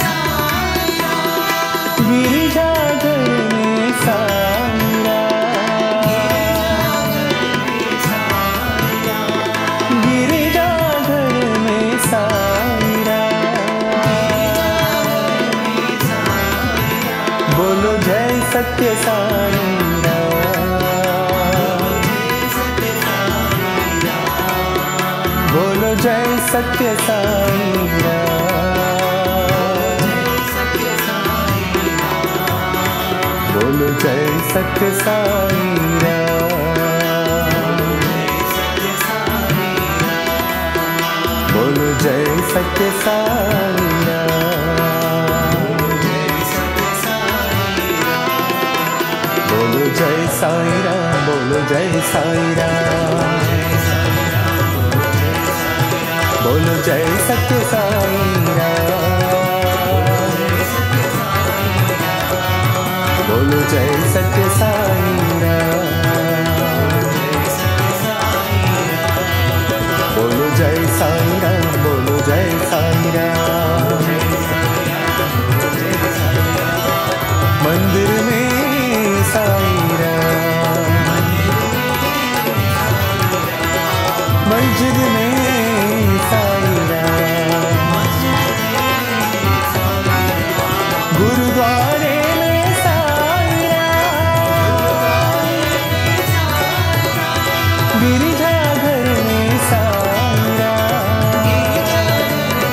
Speaker 4: गिरिजाघर में साईं राम, गिरिजाघर में साईं राम। बोलो जय सत्य साईं राम, बोलो जय सत्य साईं राम, बोलो जय सत्य साईं राम, बोलो जय सत्य साईं राम, बोलो जय साईं राम, बोलो जय साईं राम, बोलो जय सत्य साईं राम, बोलो जय सत्य साईं राम, बोलो जय साईं राम, बोलो जय साईं राम। मंदिर में साईं राम, मस्जिद में साईं राम, गुरुद्वारे में साईं राम, गिरिजाघर में साईं राम।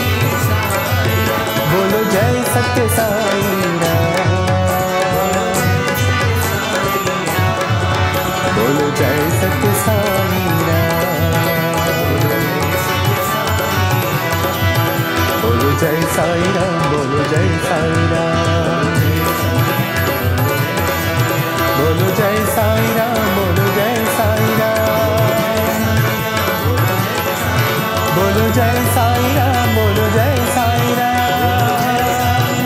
Speaker 4: बोलो जय सत्य साईं राम, बोलो जय सत्य साईं राम, बोलो जय साईं राम, बोलो जय साईं राम, बोलो जय साईं राम, बोलो जय साईं राम, बोलो जय साईं राम, बोलो जय साईं राम,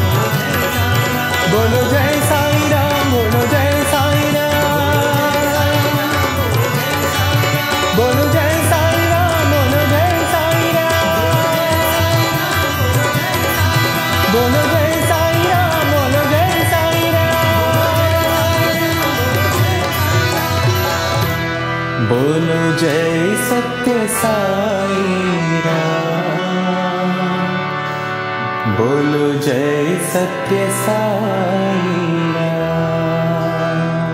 Speaker 4: बोलो जय साईं राम, बोलो जय साईं राम, बोलो जय साईं राम, बोलो जय साईं राम, बोलो जय साईं राम, बोलो जय साईं राम। बोलो जय सत्य साईं राम, बोलो जय सत्य साईं राम।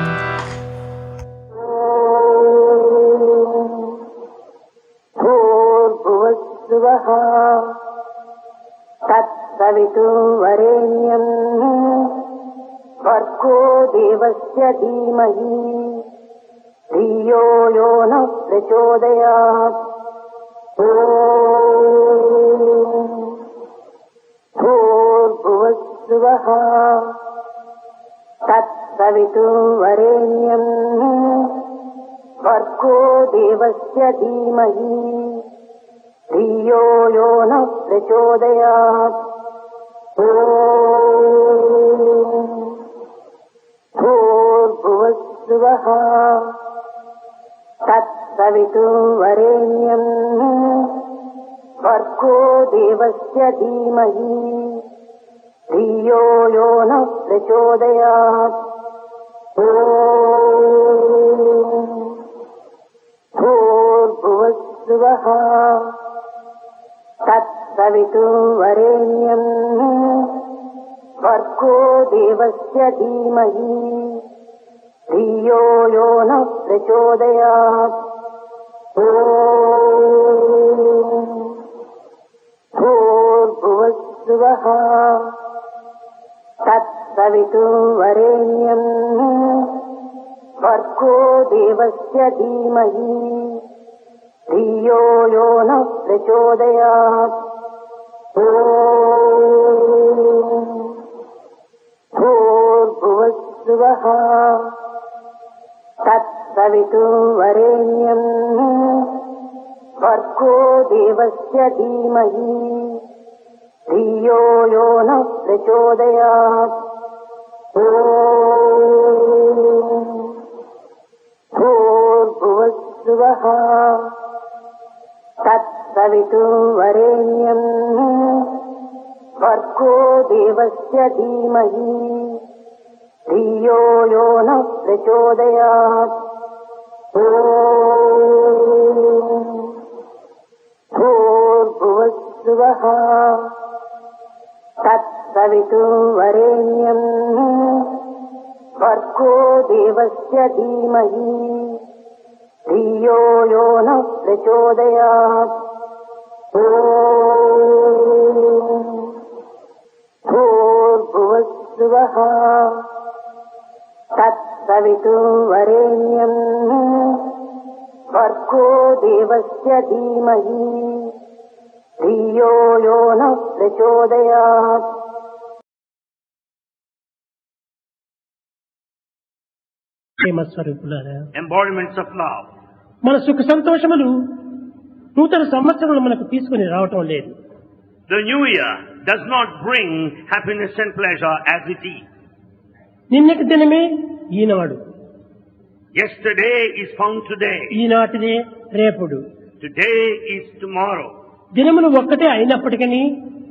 Speaker 9: भूर्भुवस्सुवः तत्सवितुर्वरेण्यं भर्गो देवस्य धीमहि धियो यो नः प्रचोदयात् भूर्भुवस्सुवः तत्सवितुर्वरेण्यम् भर्गो देवस्य धीमहि धियो यो नः प्रचोदयात् भूर्भुवस्सुवः तत्सवितुर्वरेण्यम् भर्गो देवस्य धीमहि धियो यो नः प्रचोदयात् भूर्भुवस्सुवः तत्सवितुर्वरेण्यम् भर्गो देवस्य धीमहि धियो यो नः प्रचोदयात् भूर्भुवस्सुवः तत्सवितुर्वरेण्यम् भर्गो देवस्य धीमहि धियो यो नः प्रचोदयात् भूर्भुवस्सुवः तत्सवितुर्वरेण्यम् भर्गो देवस्य धीमहि धियो यो नः प्रचोदयात् भूर्भुवस्सुवः तत्सवितुर्वरेण्यम् भर्गो देवस्य धीमहि धियो यो नः प्रचोदयात् भूर्भुवस्सुवः तत्सवितुर्वरेण्यम् भर्गो देवस्य धीमहि धियो यो नः प्रचोदयात् भूर्भुवस्सुवः तत्सवितुर्वरेण्यम् भर्गो देवस्य धीमहि धियो यो नः प्रचोदयात्
Speaker 10: ప్రేమస్వరూపులారా,
Speaker 11: embodiments of love.
Speaker 10: మన సుఖ సంతోషములు నూతన సంవత్సరంలో మనకు తీసుకుని రావటం లేదు.
Speaker 11: The new year does not bring happiness and pleasure as it is.
Speaker 10: నిన్నటి దినమే ఈనాడు,
Speaker 11: Yesterday is found today.
Speaker 10: ఈనాటిదే రేపుడు.
Speaker 11: Today is tomorrow.
Speaker 10: దినములు ఒక్కటే అయినప్పటికీ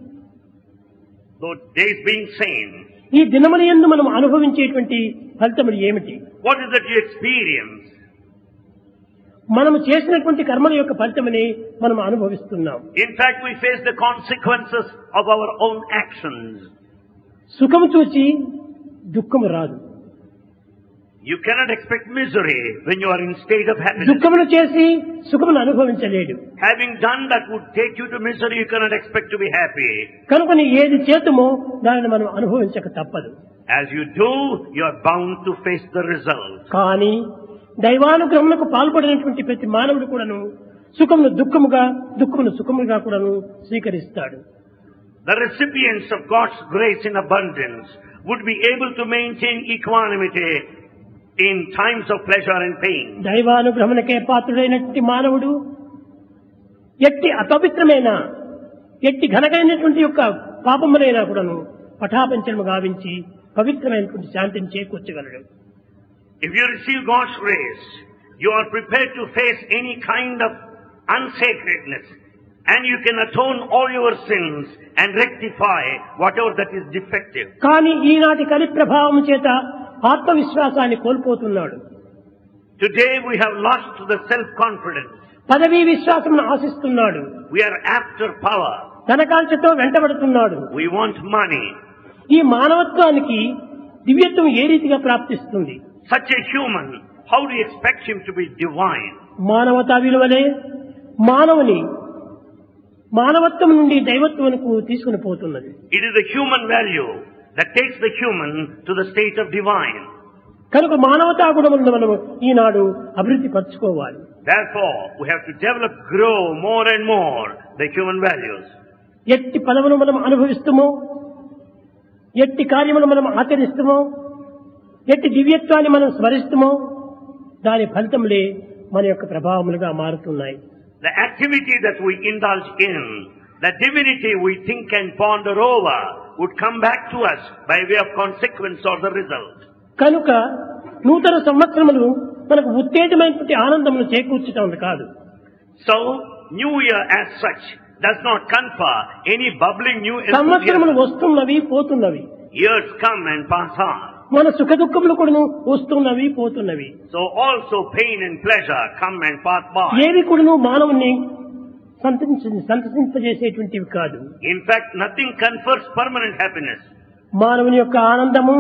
Speaker 11: Though days being same,
Speaker 10: ఈ దినముల యందు మనం అనుభవించేటువంటి ఫలితములు ఏమిటి?
Speaker 11: what is that you experience?
Speaker 10: మనము చేసినటువంటి కర్మల యొక్క ఫలితమని మనం అనుభవిస్తున్నాం.
Speaker 11: In fact, we face the consequences of our own actions.
Speaker 10: సుఖము చూచి దుఃఖము రాదు.
Speaker 11: You cannot expect misery when you are in state of happiness.
Speaker 10: దుఃఖమును చేసి సుఖమును అనుభవించలేడు.
Speaker 11: Having done that would take you to misery, you cannot expect to be happy.
Speaker 10: కనుకని ఏది చేతుమో దానిని మనం అనుభవించక తప్పదు.
Speaker 11: As you do, you are bound to face the result.
Speaker 10: కానీ దైవానుగ్రహములకు పాల్పడినటువంటి ప్రతి మానవుడు కూడాను సుఖమును దుఃఖముగా, దుఃఖమును సుఖముగా కూడాను స్వీకరిస్తాడు.
Speaker 11: The recipients of God's grace in abundance would be able to maintain equanimity in times of pleasure and pain.
Speaker 10: దైవానుగ్రహమునకే పాత్రుడైనటువంటి మానవుడు ఎట్టి అపవిత్రమైన, ఎట్టి ఘనమైనటువంటి యొక్క పాపములైనా కూడాను పటాపంచలము గావించి పవిత్రమైనటువంటి శాంతిని చేకూర్చగలడు.
Speaker 11: If you receive God's grace, you are prepared to face any kind of unsacredness, and you can atone all your sins and rectify whatever that is defective.
Speaker 10: కానీ ఈనాటి కలి ప్రభావం చేత ఆత్మవిశ్వాసాన్ని కోల్పోతున్నాడు.
Speaker 11: Today we have lost the self-confidence.
Speaker 10: పదవీ విశ్వాసమును ఆశిస్తున్నాడు.
Speaker 11: We are after power.
Speaker 10: ధనకాంక్షతో వెంటబడుతున్నాడు.
Speaker 11: We want money.
Speaker 10: ఈ మానవత్వానికి దివ్యత్వం ఏ రీతిగా ప్రాప్తిస్తుంది?
Speaker 11: Such a human, how do you expect him to be divine?
Speaker 10: మానవతా విలువలే మానవుని మానవత్వం నుండి దైవత్వమునకు తీసుకుని పోతున్నది.
Speaker 11: It is the human value that takes the human to the state of divine.
Speaker 10: కనుక మానవతా గుణములను మనము ఈనాడు అభివృద్ధి పరచుకోవాలి.
Speaker 11: Therefore, we have to develop, grow more and more the human values.
Speaker 10: ఎట్టి పదవును మనం అనుభవిస్తామో, ఎట్టి కార్యమును మనం ఆచరిస్తామో, ఎట్టి దివ్యత్వాన్ని మనం స్మరిస్తామో, దాని ఫలితములే మన యొక్క ప్రభావములుగా మారుతున్నాయి.
Speaker 11: The activity that we indulge in, the divinity we think and ponder over, would come back to us by way of consequence or the result.
Speaker 10: కనుక నూతన సంవత్సరములు మనకు ఉత్తేజమైనటువంటి ఆనందమును చేకూర్చుతుంది కాదు.
Speaker 11: So, New Year as such does not confer any bubbling new
Speaker 10: సంవత్సరములు
Speaker 11: enthusiasm.
Speaker 10: వస్తున్నవి పోతున్నవి.
Speaker 11: Years come and pass on.
Speaker 10: మన సుఖ దుఃఖములు కూడా వస్తున్నవి పోతున్నవి.
Speaker 11: So also pain and pleasure come and pass by.
Speaker 10: ఏవి కూడా మానవుని సంతసింపజేసేటువంటివి కాదు.
Speaker 11: In fact, nothing confers permanent happiness.
Speaker 10: మానవుని యొక్క ఆనందము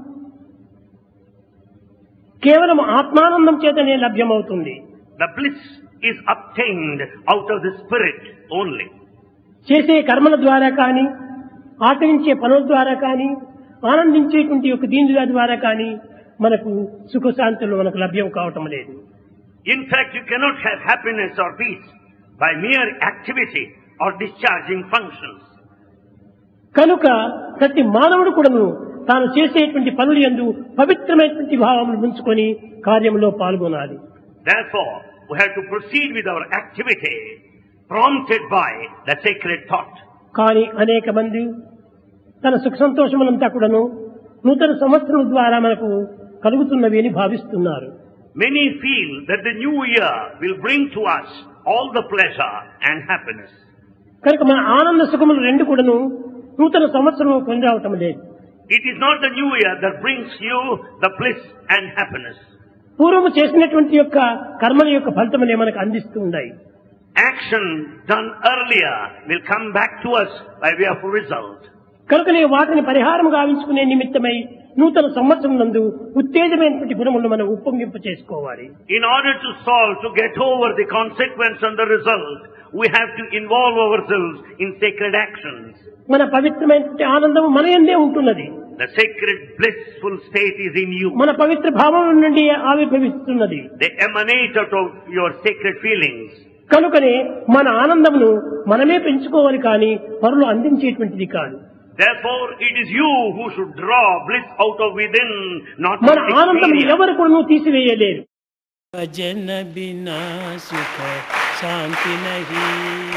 Speaker 10: కేవలం ఆత్మానందం చేతనే లభ్యమవుతుంది.
Speaker 11: The bliss is obtained out of the spirit only.
Speaker 10: చేసే కర్మల ద్వారా కానీ, ఆచరించే పనుల ద్వారా కానీ, ఆనందించేటువంటి యొక్క దీనుల ద్వారా కానీ మనకు సుఖశాంతులు మనకు లభ్యం కావటం లేదు.
Speaker 11: In fact, you cannot have happiness or peace by mere activity or discharging functions.
Speaker 10: కనుక ప్రతి మానవుడు కూడాను తాను చేసేటువంటి పనులు యందు పవిత్రమైనటువంటి భావమును ఉంచుకొని కార్యంలో పాల్గొనాలి.
Speaker 11: Therefore, we have to proceed with our activity prompted by the sacred thought.
Speaker 10: కానీ అనేక మంది తన సుఖ సంతోషములంతా కూడాను నూతన సంవత్సరం ద్వారా మనకు కలుగుతున్నవి అని భావిస్తున్నారు.
Speaker 11: Many feel that the new year will bring to us all the pleasure and happiness.
Speaker 10: కనుక మన ఆనంద సుఖములు రెండు కూడాను నూతన సంవత్సరం పొందవటం లేదు.
Speaker 11: It is not the new year that brings you the bliss and happiness.
Speaker 10: పూర్వము చేసినటువంటి యొక్క కర్మల యొక్క ఫలితములే మనకు అందిస్తూ ఉన్నాయి.
Speaker 11: Action done earlier will come back to us by way of result.
Speaker 10: కనుకనే వాటిని పరిహారం గావించుకునే నిమిత్తమై నూతన సంవత్సరం నందు ఉత్తేజమైనటువంటి గుణములను మనం ఉప్పొంగింప చేసుకోవాలి.
Speaker 11: In order to solve, to get over the consequence and the result, we have to involve ourselves in sacred actions.
Speaker 10: మన పవిత్రమైనటువంటి ఆనందం మన యందే ఉంటున్నది.
Speaker 11: The sacred blissful state is in you.
Speaker 10: మన పవిత్ర భావం నుండి ఆవిర్భవిస్తున్నది.
Speaker 11: They emanate out of your sacred feelings.
Speaker 10: కనుకనే మన ఆనందమును మనమే పెంచుకోవాలి కానీ పరులు అందించేటువంటిది కాదు.
Speaker 11: Therefore, it is you who should draw bliss out of within, not
Speaker 10: మన
Speaker 11: from
Speaker 10: ఆనందం
Speaker 11: exterior.
Speaker 10: ఎవరు కూడా తీసివేయలేరు.
Speaker 12: भजन बिना सुख शांति नहीं,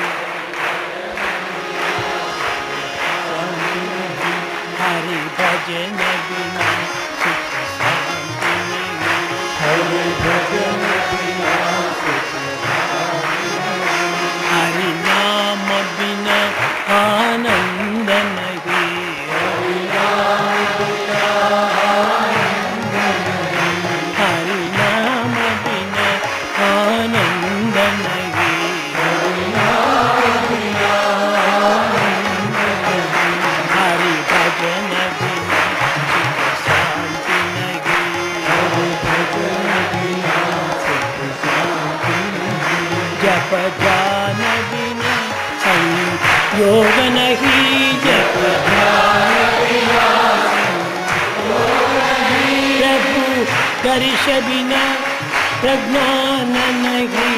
Speaker 12: हरि भजन बिना सुख शांति नहीं, हरि भजन बिना सुख शांति नहीं, हरि नाम बिना आनंद नहीं, हरि नाम बिना आनंद नहीं, हरि नाम बिना आनंद नहीं, हरि नाम बिना आनंद नहीं, हरि भजन बिना सुख शांति नहीं, हरि भजन बिना सुख शांति नहीं, जप ध्यान बिना संयोग नहीं, जप ध्यान बिना संयोग नहीं, प्रभु दर्श बिना प्रज्ञान नहीं,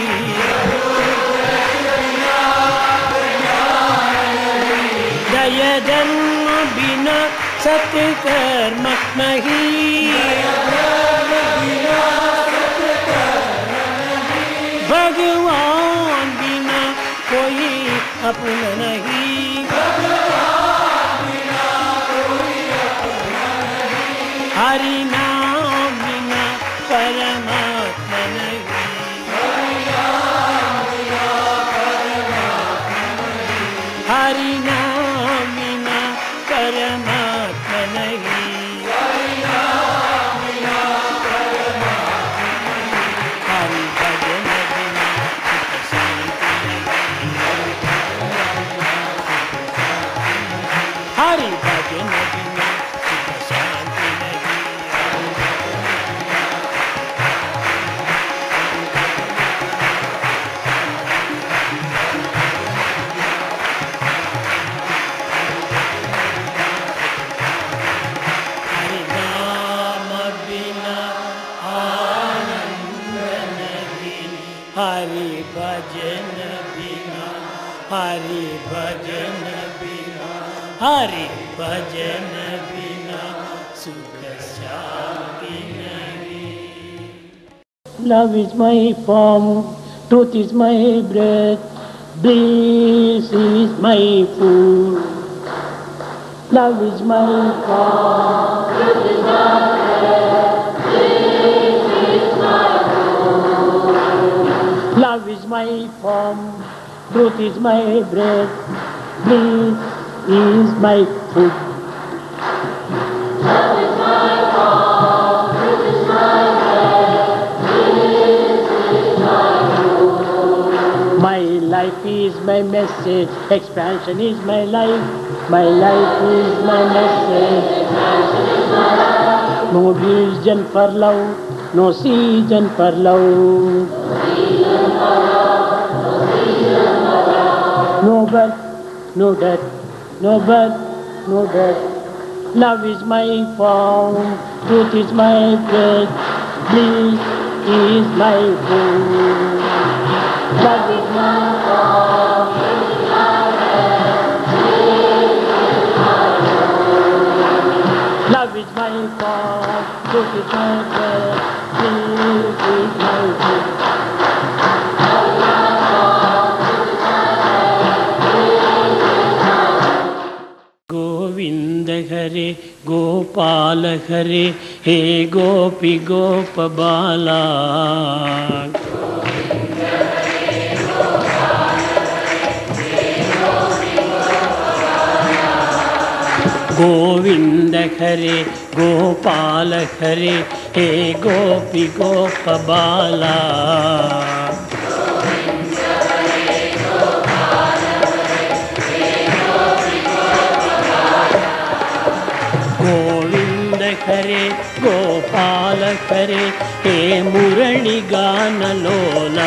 Speaker 12: दय धर्म बिना सत्कर्म नहीं, भगवान बिना कोई अपना नहीं, हरि नाम बिना परमात्मा नहीं, हरि नाम बिना परमात्मा नहीं, हरि भजन बिना सुख शांति नहीं, हरि भजन बिना सुख शांति नहीं, हरि भजन बिना, हरि भजन बिना सुख शांति नहीं। Love is my form, truth is my breath, bliss is my food. Love is my form, truth is my breath, bliss is my food. Love is my form, truth is my breath, bliss is my food. Love is my form, truth is my breath, bliss is my food. My life is my message, expansion is my life. My life is my message, expansion is my life. No reason for love, no season for love. No birth, no death, no birth, no death. Love is my form, truth is my breath, bliss is my food. Love is my form, truth is my breath, bliss is my food. Love is my form, truth is my breath, bliss is my food. Govind हरे गोपाल हरे हे गोपी गोप बाला। गोविंद हरे गोपाल हरे हे गोपी गोप बाला। गोविंद हरे गोपाल हरे हे मुरली गान लोला।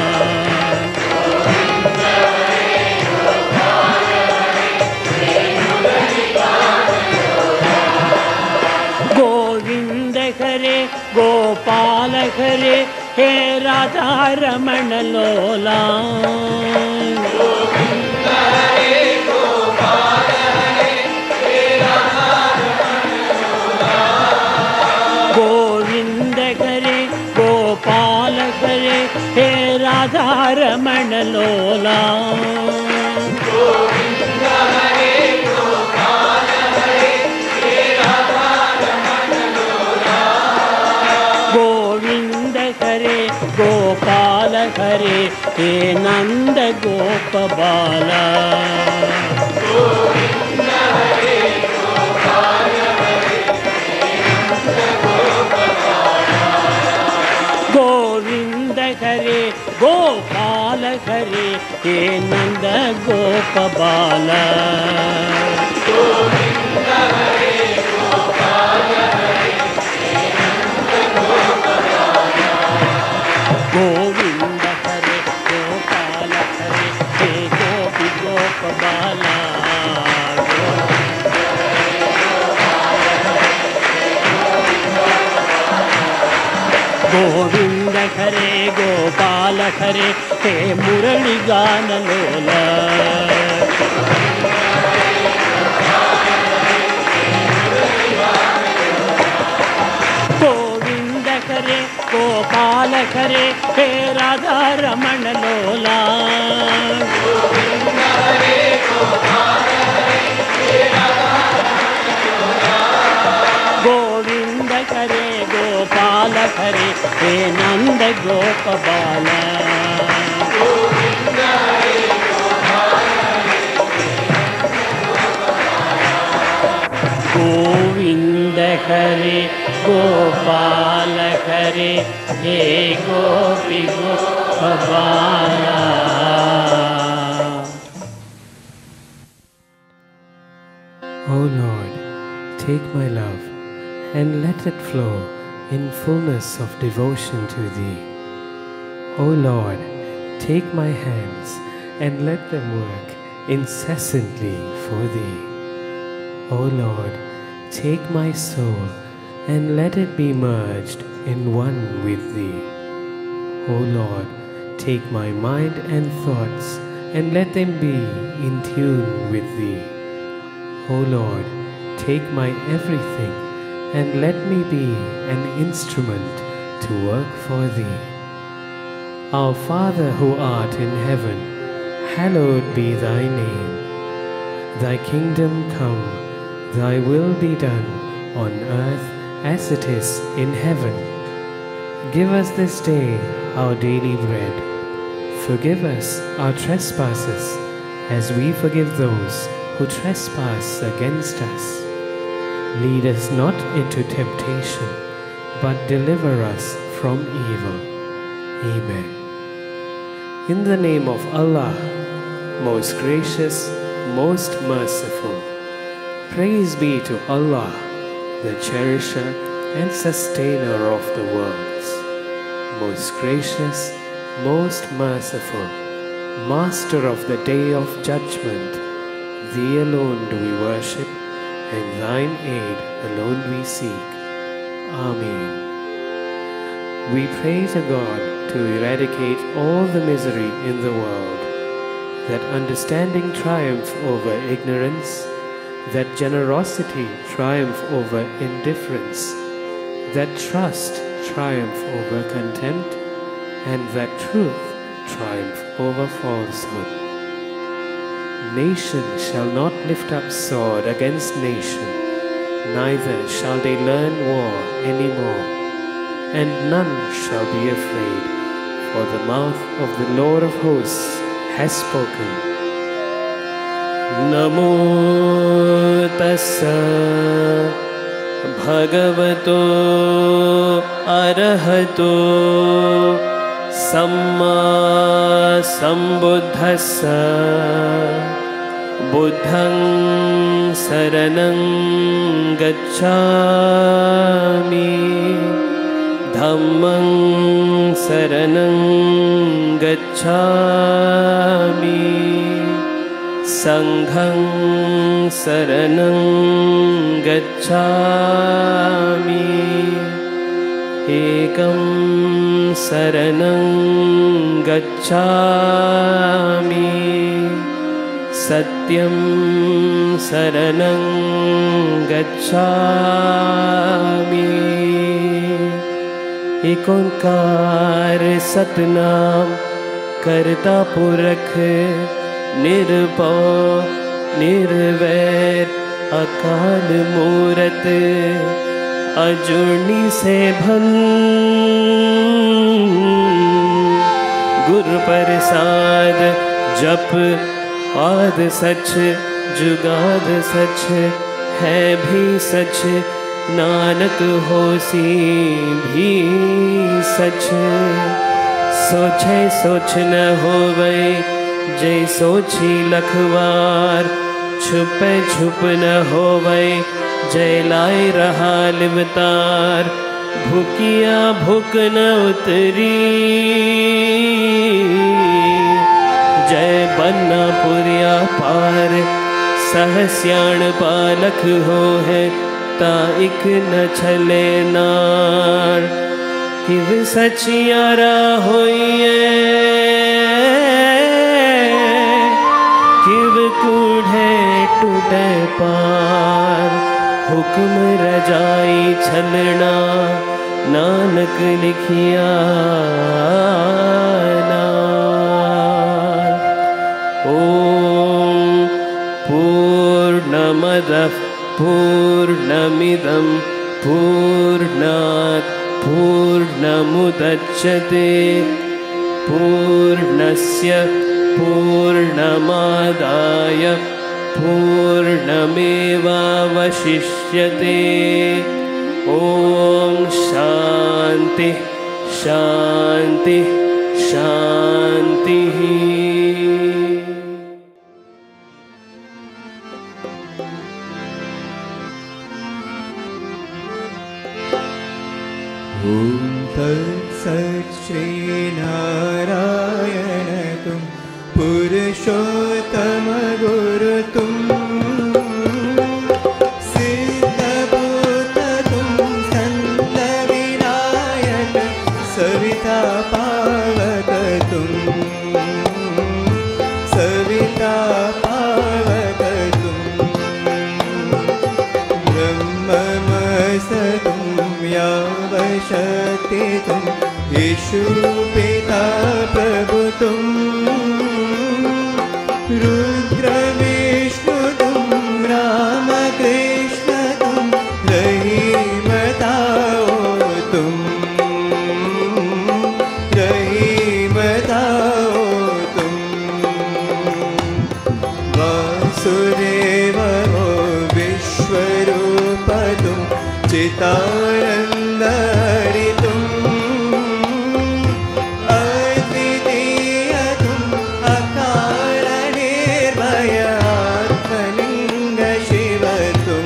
Speaker 12: गोविंद हरे गोपाल हरे हे राधा रमण लोला। गोविंद हरे गोपाल हरे हे राधा रमण लोला। गोविंद हरे गोपाल हरे हे राधा रमण लोला। गोविंद हरे गोपाल हरे हे नंद गोप बाला। गोविंद हरे गोपाल हरे गोविंद हरे गोपाल हरे हे नंद गोप बाला। गोविंद हरे गोपाल हरे हे नंद गोप बाला। गोविंद हरे गोपाल हरे हे गोपी गोप बाला। गोविंद हरे गोपाल हरे हे मुरली गान लोला। गोविंद हरे गोपाल हरे हे राधा रमण लोला। गोविंद हरे गोपाल हरे हे राधा रमण लोला। गोविंद हरे गोपाल हरे हे नंद गोप बाला। गोविंद हरे गोपाल हरे गोविंद हरे गोपाल हरे हे गोपी गोप बाला।
Speaker 13: O Lord, take my love and let it flow in fullness of devotion to Thee. O Lord, take my hands and let them work incessantly for Thee. O Lord, take my soul and let it be merged in one with Thee. O Lord, take my mind and thoughts and let them be in tune with Thee. O Lord, take my everything and let me be an instrument to work for Thee. Our Father who art in heaven, hallowed be Thy name. Thy kingdom come, Thy will be done on earth as it is in heaven. Give us this day our daily bread. Forgive us our trespasses as we forgive those who trespass against us. Lead us not into temptation, but deliver us from evil. Amen. In the name of Allah, most gracious, most merciful, praise be to Allah, the cherisher and sustainer of the worlds. Most gracious, most merciful, Master of the day of judgment, Thee alone do we worship, and Thine aid alone we seek. Amen. We pray to God to eradicate all the misery in the world, that understanding triumph over ignorance, that generosity triumph over indifference, that trust triumph over contempt, and that truth triumph over falsehood. Nation shall not lift up sword against nation, neither shall they learn war any more, and none shall be afraid, for the mouth of the Lord of hosts has spoken. Namo tassa bhagavato arahato samma sambuddhassa buddhang saranang gacchami dhammang saranang gacchami sanghang saranang gacchami ekam saranang gacchami satyam saranang gacchami एक ओंकार सतनाम करता पुरख निर्भव निर्वैर अकाल मूरत अजूनी से भन गुरु प्रसाद जप आद सच जुगाद सच है भी सच नानक होसी भी सच सोचे सोच न होवे जय सोची लखवार छुपे छुप न होवे जय लाए रहा लिवतार भूकिया भूख न उतरी जय बन्ना पुरिया पार सहस्याण पालक हो है ता इक न छले नार किव सचियारा होइए किव कूढ़े टूटे पार हुक्म रजाई छलना नानक लिखिया नार ओम पूर्णमदः पूर्णमिदं पूर्णात् पूर्णमुदच्यते पूर्णस्य पूर्णमादाय पूर्णमेवावशिष्यते ॐ शान्ति शान्ति शान्तिः
Speaker 2: तत्सत् श्रीनारायण तुम पुरुषोत्तम गुरु तुम सिद्धभूत तुम संत विनायक सविता पावक तुम
Speaker 14: संयमशक्ति तुम, यीशु पिता प्रभु तुम, रुद्र विष्णु तुम, राम कृष्ण तुम, रहीम ताओ तुम, रहीम ताओ तुम, वासुदेव हो विश्वरूप तुम, चितानंद हरि तुम, अद्वितीय तुम, अकाल निर्भय आत्मलिंग शिव तुम,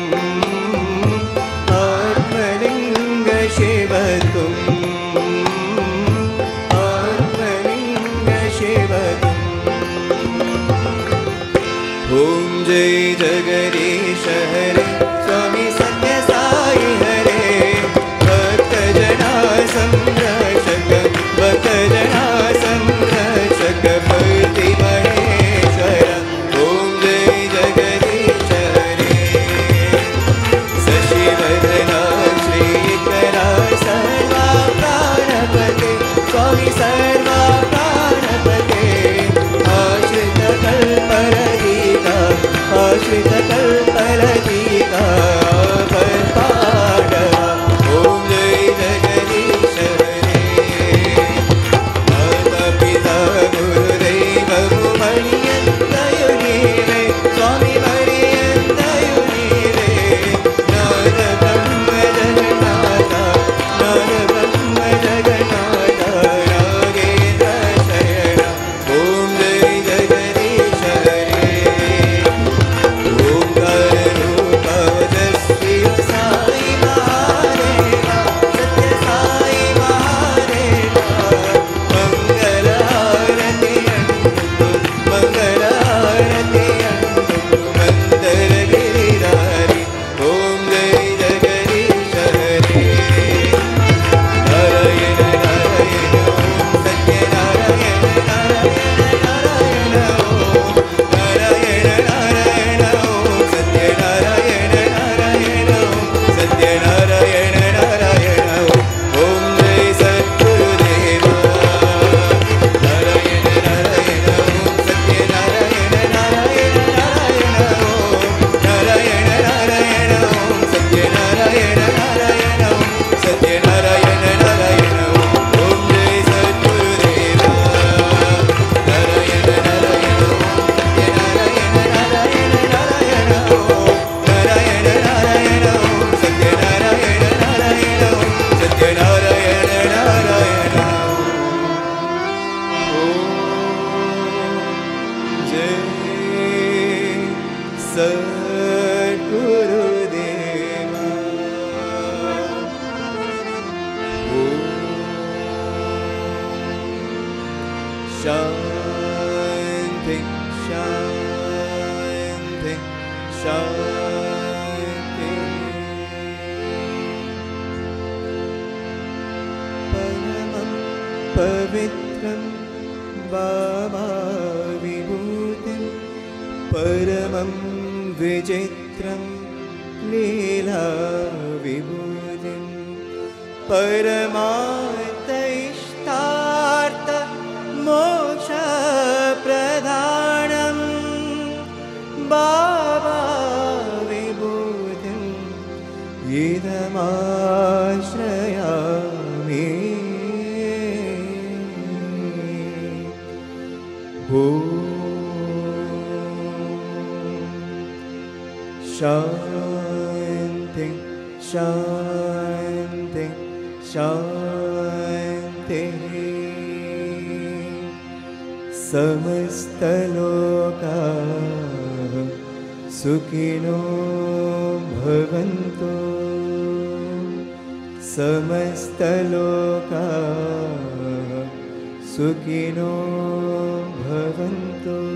Speaker 14: आत्मलिंग शिव तुम, आत्मलिंग शिव तुम। ओम जय जगदीश हरे, स्वामी सत्य साई हरे, भक्त जना संरक्षक, भक्त जना संरक्षक, पति महेश्वर। ओम जय जगदीश हरे, शशिवर्धना श्रीकरा सर्वा प्राणपते, स्वामी सर्वा प्राणपते, आश्रित कल्परहिता, आश्रित कल्परहिता पांडवा। ओम जय जगदीश हरे, माता पिता गुरुदेव मणियन्तयुनीरे, स्वामी मणियन्तयुनीरे, नाद ब्रह्म जगन्नाथा, नाद ब्रह्म जगन्नाथा, नागेन्द्र शयन। ओम जय जगदीश हरे, ओंकार रूप ओजस्वी साई महादेवा, सत्य साई महादेवा, मंगल आरती अंतु, मंगल आरती अंतु, मंदर गिरिधारी। ओम जय जगदीश हरे, नारायण नारायण ओम, सत्य नारायण नारायण नारायण ओम, नारायण नारायण ओम, सत्य नारायण नारायण ओम, सत्य नारायण नारायण ओम। ओम जय सद्गुरुदेवा, नारायण नारायण ओम, सत्य नारायण नारायण नारायण ओम, नारायण नारायण ओम, सत्य नारायण नारायण ओम, सत्य नारायण नारायण ओम। ओम जय सद्गुरुदेवा, नारायण नारायण ओम, सत्य नारायण नारायण नारायण ओम, नारायण नारायण ओम, सत्य नारायण नारायण ओम, सत्य नारायण नारायण ओम। जय सद्गुरुदेवा। शांति शांति शांति। परमं पवित्रं बाबा विभूतिं, परमं विचित्रं लीला विभूतिं, परमार्थैष्टार्थ मोक्ष प्रधानं बाबा विभूतिं इदमाश्रयामि। शांति शांति शांति। समस्तलोकाः सुखिनो भवन्तु, समस्तलोकाः सुखिनो भवन्तु,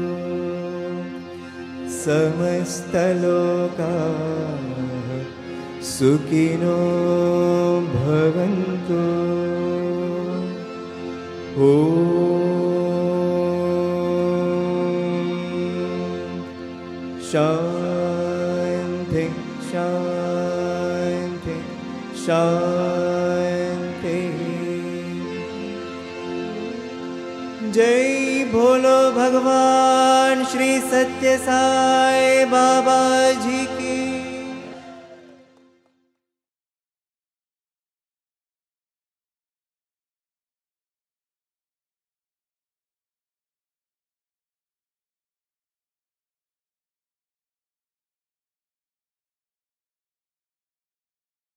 Speaker 14: समस्तलोकाः सुखिनो भवन्तु। शांति शांति शांति। जय भोलो भगवान श्री सत्य साई बाबा जी की।